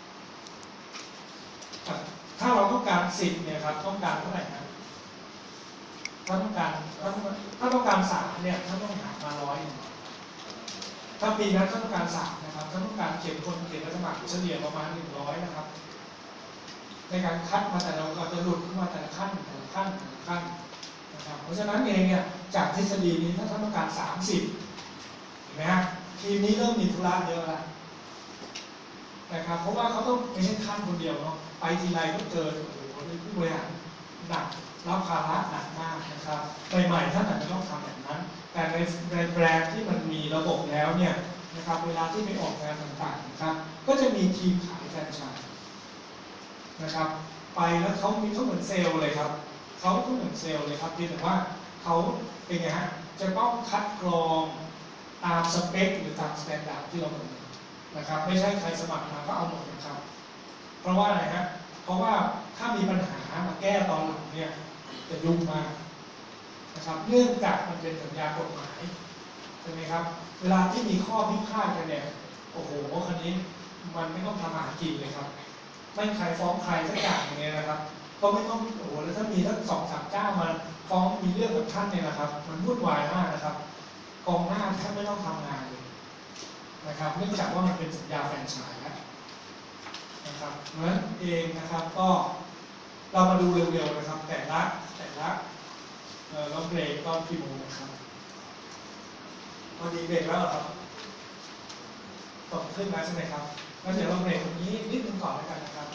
S1: ถ้าเราต้องการสิบเนี่ยครับต้องการเท่าไหร่นะถ้าต้องการถ้าถ้าต้องการสามเนี่ยถ้าต้องหามาร้อยถ้าปีนั้นถ้าต้องการสามนะครับถ้าต้องการเขียนคนเขียนสมัครเฉลี่ยประมาณหนึ่งร้อยนะครับในการคัดมาแต่เราเราจะหลุดขึ้นมาแต่ละขั้นแต่ละขั้นแต่ละขั้นนะครับเพราะฉะนั้นเองเนี่ยจากทฤษฎีนี้ถ้าต้องการสามสิบเห็นไหมฮะทีมนี้เริ่มมีธุระเยอะแล้วนะครับเพราะว่าเขาต้องไม่ใช่ขั้นคนเดียวเนาะไปทีไรก็เจอโอ้โหผู้บริหารหนักรับภาระหนักมากนะครับใหม่ๆท่านอาจจะต้องทำแบบนั้นแต่ในในแบรนด์ที่มันมีระบบแล้วเนี่ยนะครับเวลาที่ไปออกงานต่างๆนะครับก็จะมีทีมขายแฟรนไชส์นะครับไปแล้วเขามีเขาเหมือนเซลล์เลยครับเขาก็เหมือนเซลล์เลยครับเพียงแต่ว่าเขาเป็นไงฮะจะต้องคัดกรองตามสเปคหรือตามสแตนดาร์ดที่เรากำหนดนะครับไม่ใช่ใครสมัครมาก็เอาหมดนะครับเพราะว่าอะไรฮะเพราะว่าถ้ามีปัญหามาแก้ตอนหลังเนี่ยจะยุ่งมากนะครับเนื่องจากมันเป็นสัญญากฎหมายใช่ไหมครับเวลาที่มีข้อพิพาทกันเนี่ยโอ้โหคันนี้มันไม่ต้องทำอาหารกินเลยครับไม่ใครฟ้องใครสักอย่างอย่างเงี้ยนะครับก็ไม่ต้องโอ้โหแล้วถ้ามีทั้งสองสามเจ้ามาฟ้องมีเรื่องกับท่านเนี่ยนะครับมันวุ่นวายมากนะครับกองหน้าแทบไม่ต้องทำงานเลยนะครับเนื่องจากว่ามันเป็นสัญญาแฟรนไชส์แล้วนะครับเพราะฉะนั้นเองนะครับก็เรามาดูเร็วๆนะครับแต่ละแต่ละเราเบรกตอนกี่โมงนะครับพอดีเบรกแล้วครับตกขึ้นแล้วใช่ไหมครับแล้วเดี๋ยวเราเบรกตรงนี้นิดนึงก่อนแล้วกันนะครับ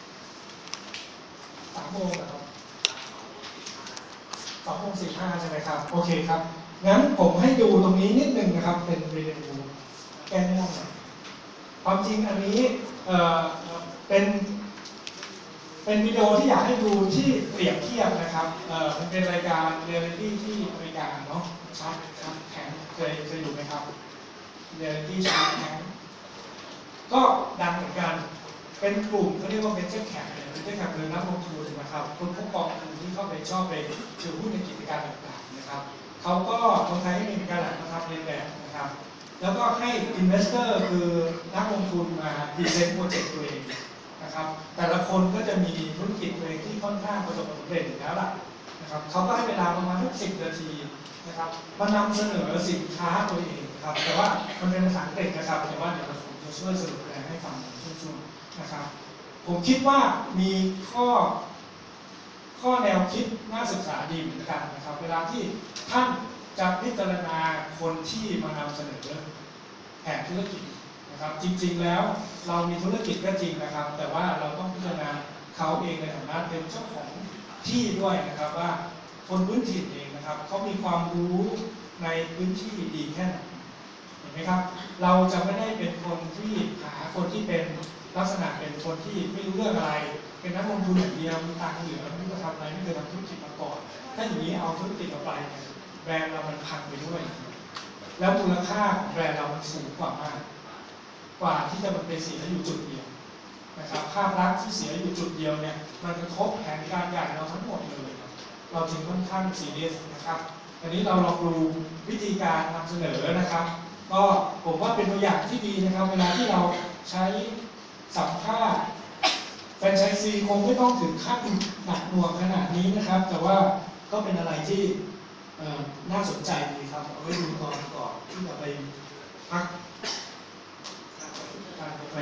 S1: สามโมงนะครับสองโมงสี่ห้าใช่ไหมครับโอเคครับงั้นผมให้ดูตรงนี้นิดนึงนะครับเป็นรีวิวแก้ง่วงความจริงอันนี้เอ่อเป็นเป็นวิดีโอที่อยากให้ดูที่เปรียบเทียบนะครับเอ่อมันเป็นรายการเรียลลิตี้ที่อเมริกาเนาะชาร์ปชาร์ปแข็งเคยเคยดูไหมครับเรียลลิตี้ชาร์ปแข็งก็ดังเหมือนกันเป็นกลุ่มเขาเรียกว่าเป็นเจ้าแข็งเนี่ยเป็นเจ้าแข็งคือนักลงทุนนะครับคนพวกกองทุนที่เข้าไปชอบไปถือหุ้นในกิจการต่างๆนะครับเขาก็คนไทยให้มีการหลักมาทำเรียนแบบนะครับแล้วก็ให้ investor คือนักลงทุนมาดีเซนต์โปรเจกต์ตัวเองนะครับแต่ละคนก็จะมีธุรกิจตัวเองที่ค่อนข้างประสบความสำเร็จอยู่แล้วล่ะนะครับเขาก็ให้เวลาประมาณสักสิบนาทีนะครับมานำเสนอสินค้าตัวเองครับแต่ว่ามันเป็นภาษาอังกฤษนะครับแต่ว่าเดี๋ยวผมจะช่วยสรุปแปลให้ฟังช่วงๆนะครับผมคิดว่ามีข้อข้อแนวคิดน่าศึกษาดีเหมือนกันนะครับเวลาที่ท่านจะพิจารณาคนที่มานำเสนอแผนธุรกิจนะครับจริงๆแล้วเรามีธุรกิจก็จริงนะครับแต่ว่าเราต้องพิจารณาเขาเองในฐานะเป็นเจ้าของที่ด้วยนะครับว่าคนพื้นถิ่นเองนะครับเขามีความรู้ในพื้นที่ดีแค่ไหนนไหมครับเราจะไม่ได้เป็นคนที่หาคนที่เป็นลักษณะเป็นคนที่ไม่รู้เรื่องอะไรเป็นนักลงทุนอย่างเดียวมีตังค์เหลือไม่รู้จะทำอะไรไม่เคยทำธุรกิจมาก่อนถ้าอย่างนี้เอาธุรกิจเราไปแบรนด์เรามันพังไปด้วยแล้วมูลค่าของแบรนด์เรามันสูงกว่ามากกว่าที่จะมันไปเสียอยู่จุดเดียวนะครับภาพลักษณ์ที่เสียอยู่จุดเดียวเนี่ยมันกระทบแผนการใหญ่เราทั้งหมดเลยเราจึงค่อนข้างซีเรียสนะครับอันนี้เราลองดูวิธีการนำเสนอนะครับก็ผมว่าเป็นตัวอย่างที่ดีนะครับเวลาที่เราใช้สัมภาษณ์แฟรนไชส์ซีคงไม่ต้องถึงขั้นหนักหน่วงขนาดนี้นะครับแต่ว่าก็เป็นอะไรที่น่าสนใจดีครับเอาไว้ดูตอนก่อนที่จะไปพักทานกาแฟ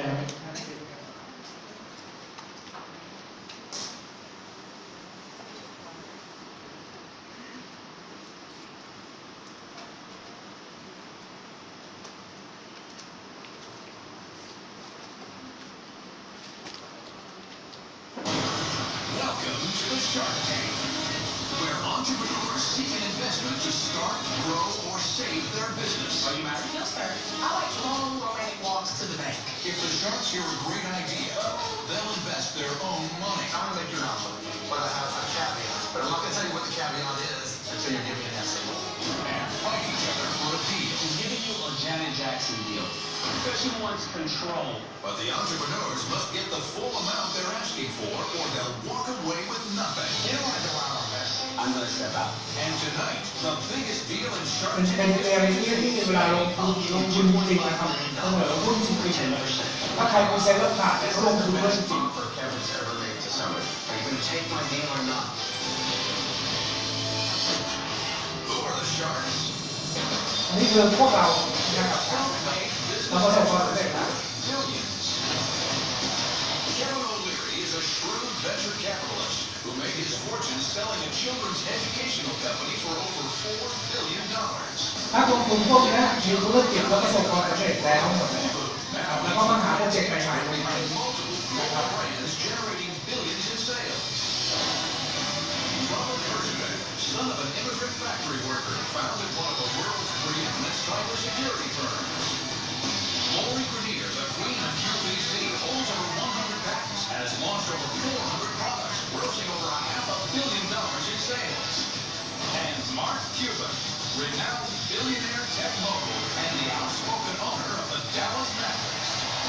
S2: Shark Tank, where entrepreneurs seek an investment to start, grow, or save their business.
S3: Are you married? No, sir. I like long romantic walks to the bank.
S2: If the sharks hear a great idea, they'll invest their own money.
S4: I'm gonna make you an offer, but I have a caveat. But I'm not gonna tell you what the caveat is until you give me an answer.
S2: And fight each other for a deal.
S3: She's giving you a Janet Jackson deal because she wants control.
S2: But the entrepreneurs must get the full amount they're asking for, or they'll walk away with nothing.
S4: You don't want to go out on that.
S3: I'm gonna step out.
S2: And tonight, the biggest deal in Shark
S1: เป็นเป็น
S2: Tank
S1: เรื่องที่ที่เวลาลงทุนลงทุนจริงนะครับเสนอหุ้นจริงๆเลยถ้าใครมีเซ็นแล้วผ่านเนี่ยเขาลงทุนด้วยจริง
S4: Offer Kevin's ever made to somebody. Are you gonna take my deal or not?
S2: Who are the sharks?
S1: อันนี้คือพวกเรานะครับเราประสบความสำเร็จแล้ว
S2: Billions. Kevin O'Leary is a shrewd venture capitalist who made his fortune selling a children's educational company for over four billion dollars.
S1: ถ้าลงทุนพวกนี้มีธุรกิจแล้วประสบความสำเร็จแล้วหมดแล้วนะครับแล้วก็มาหาโปรเจกต์ใหม่ๆลงมานะครับ
S2: Brands generating billions in sales. Robert Herjavec, son of an immigrant factory worker, founded one of the world's preeminent cybersecurity firms. Lori Grenier, the queen of Q V C, holds over one hundred patents and has launched over four hundred products, grossing over a half a billion dollars in sales. And Mark Cuban, renowned billionaire tech mogul and the outspoken owner of the Dallas Mavericks.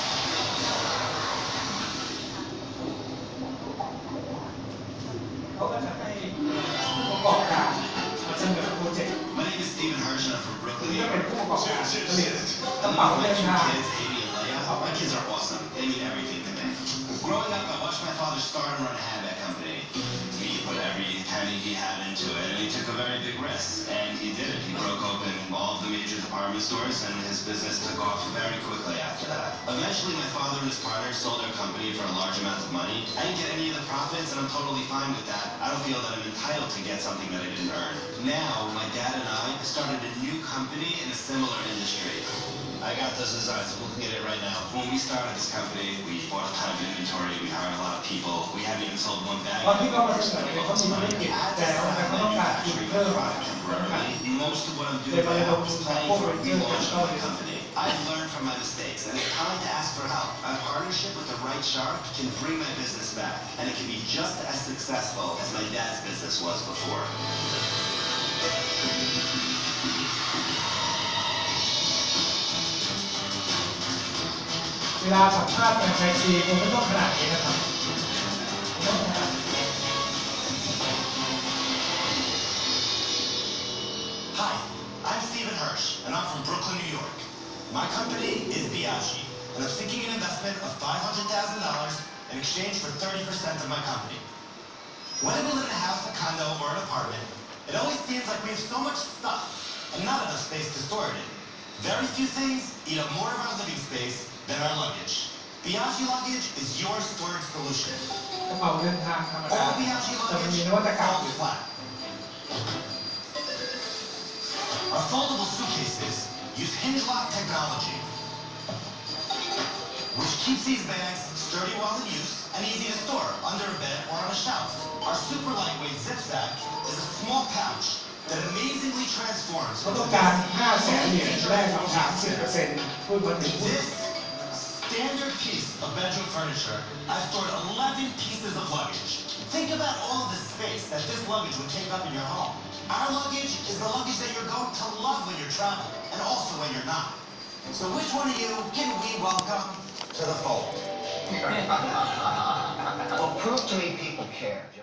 S1: เขาก็จะให้ผู้ประกอบการมาเสนอโปรเจกต์
S5: My name is Stephen Hirsch and I'm from Brooklyn,
S1: นี่
S5: New
S1: ก็เป็น
S5: York.
S1: ผู้ประกอบการผลิตกระ
S5: I
S1: เป๋า
S5: love
S1: เดิ
S5: my
S1: น
S5: two
S1: ทาง
S5: kids, Amy and Leia. My kids are awesome. They mean everything to me. Growing up, I watched my father start and run a handbag company. He put every penny he had into it, and he took a very big risk. And he did it. He broke open all of the major department stores, and his business took off very quickly after that. Eventually, my father and his partner sold their company for a large amount of money. I didn't get any of the profits, and I'm totally fine with that. I don't feel that I'm entitled to get something that I didn't earn. Now, my dad and I started a new company in a similar industry. I got those designs. I'm looking at it right now. When we started this company, we bought a ton of inventory. We hired a lot of people. We haven't even sold one bag.
S1: ตอนที่เขามาเสนอเนี่ยเขามีธุรกิจแล้วแต่เขาต้องการทุนเพิ่ม
S5: Temporarily. Most of what I'm doing now is planning for a relaunch of my company. I've learned from my mistakes, and it's time to ask for help. A partnership with the right shark can bring my business back, and it can be just as successful as my dad's business was before.
S1: เวลาสัมภาษณ์แฟรนไชส์ซีคงไม่ต้องขนาดนี้นะครับต้องขนาด
S5: Hi, I'm Stephen Hirsch, and I'm from Brooklyn, New York. My company is Biaggi, and I'm seeking an investment of five hundred thousand dollars in exchange for thirty percent of my company. Whether we live in a house, a condo, or an apartment, it always seems like we have so much stuff and not enough space to store it in. Very few things eat up more of our living space than our luggage. Biaggi luggage is your storage solution.
S1: กระเป๋าเดินทางธรรมดา
S5: All Biaggi
S1: แต่มันมี
S5: luggage
S1: นวัตกรรมอ
S5: folds
S1: ยู่
S5: flat. Our foldable suitcases use hinge lock technology, which keeps these bags sturdy while in use and easy to store under a bed or on a shelf. Our super lightweight zip sack is a small pouch that amazingly transforms
S1: เขาต้องการห้าแสนเหรียญแลกกับสามสิบเปอร์เซ็นต์หุ้นมาถึง
S5: In
S1: หุ้น
S5: this standard piece of bedroom furniture, I've stored eleven pieces of luggage. Think about all of the space that this luggage would take up in your home. Our luggage is the luggage that you're going to love when you're traveling, and also when you're not. So which one of you can we welcome to the fold?
S4: Well, prove to me people care.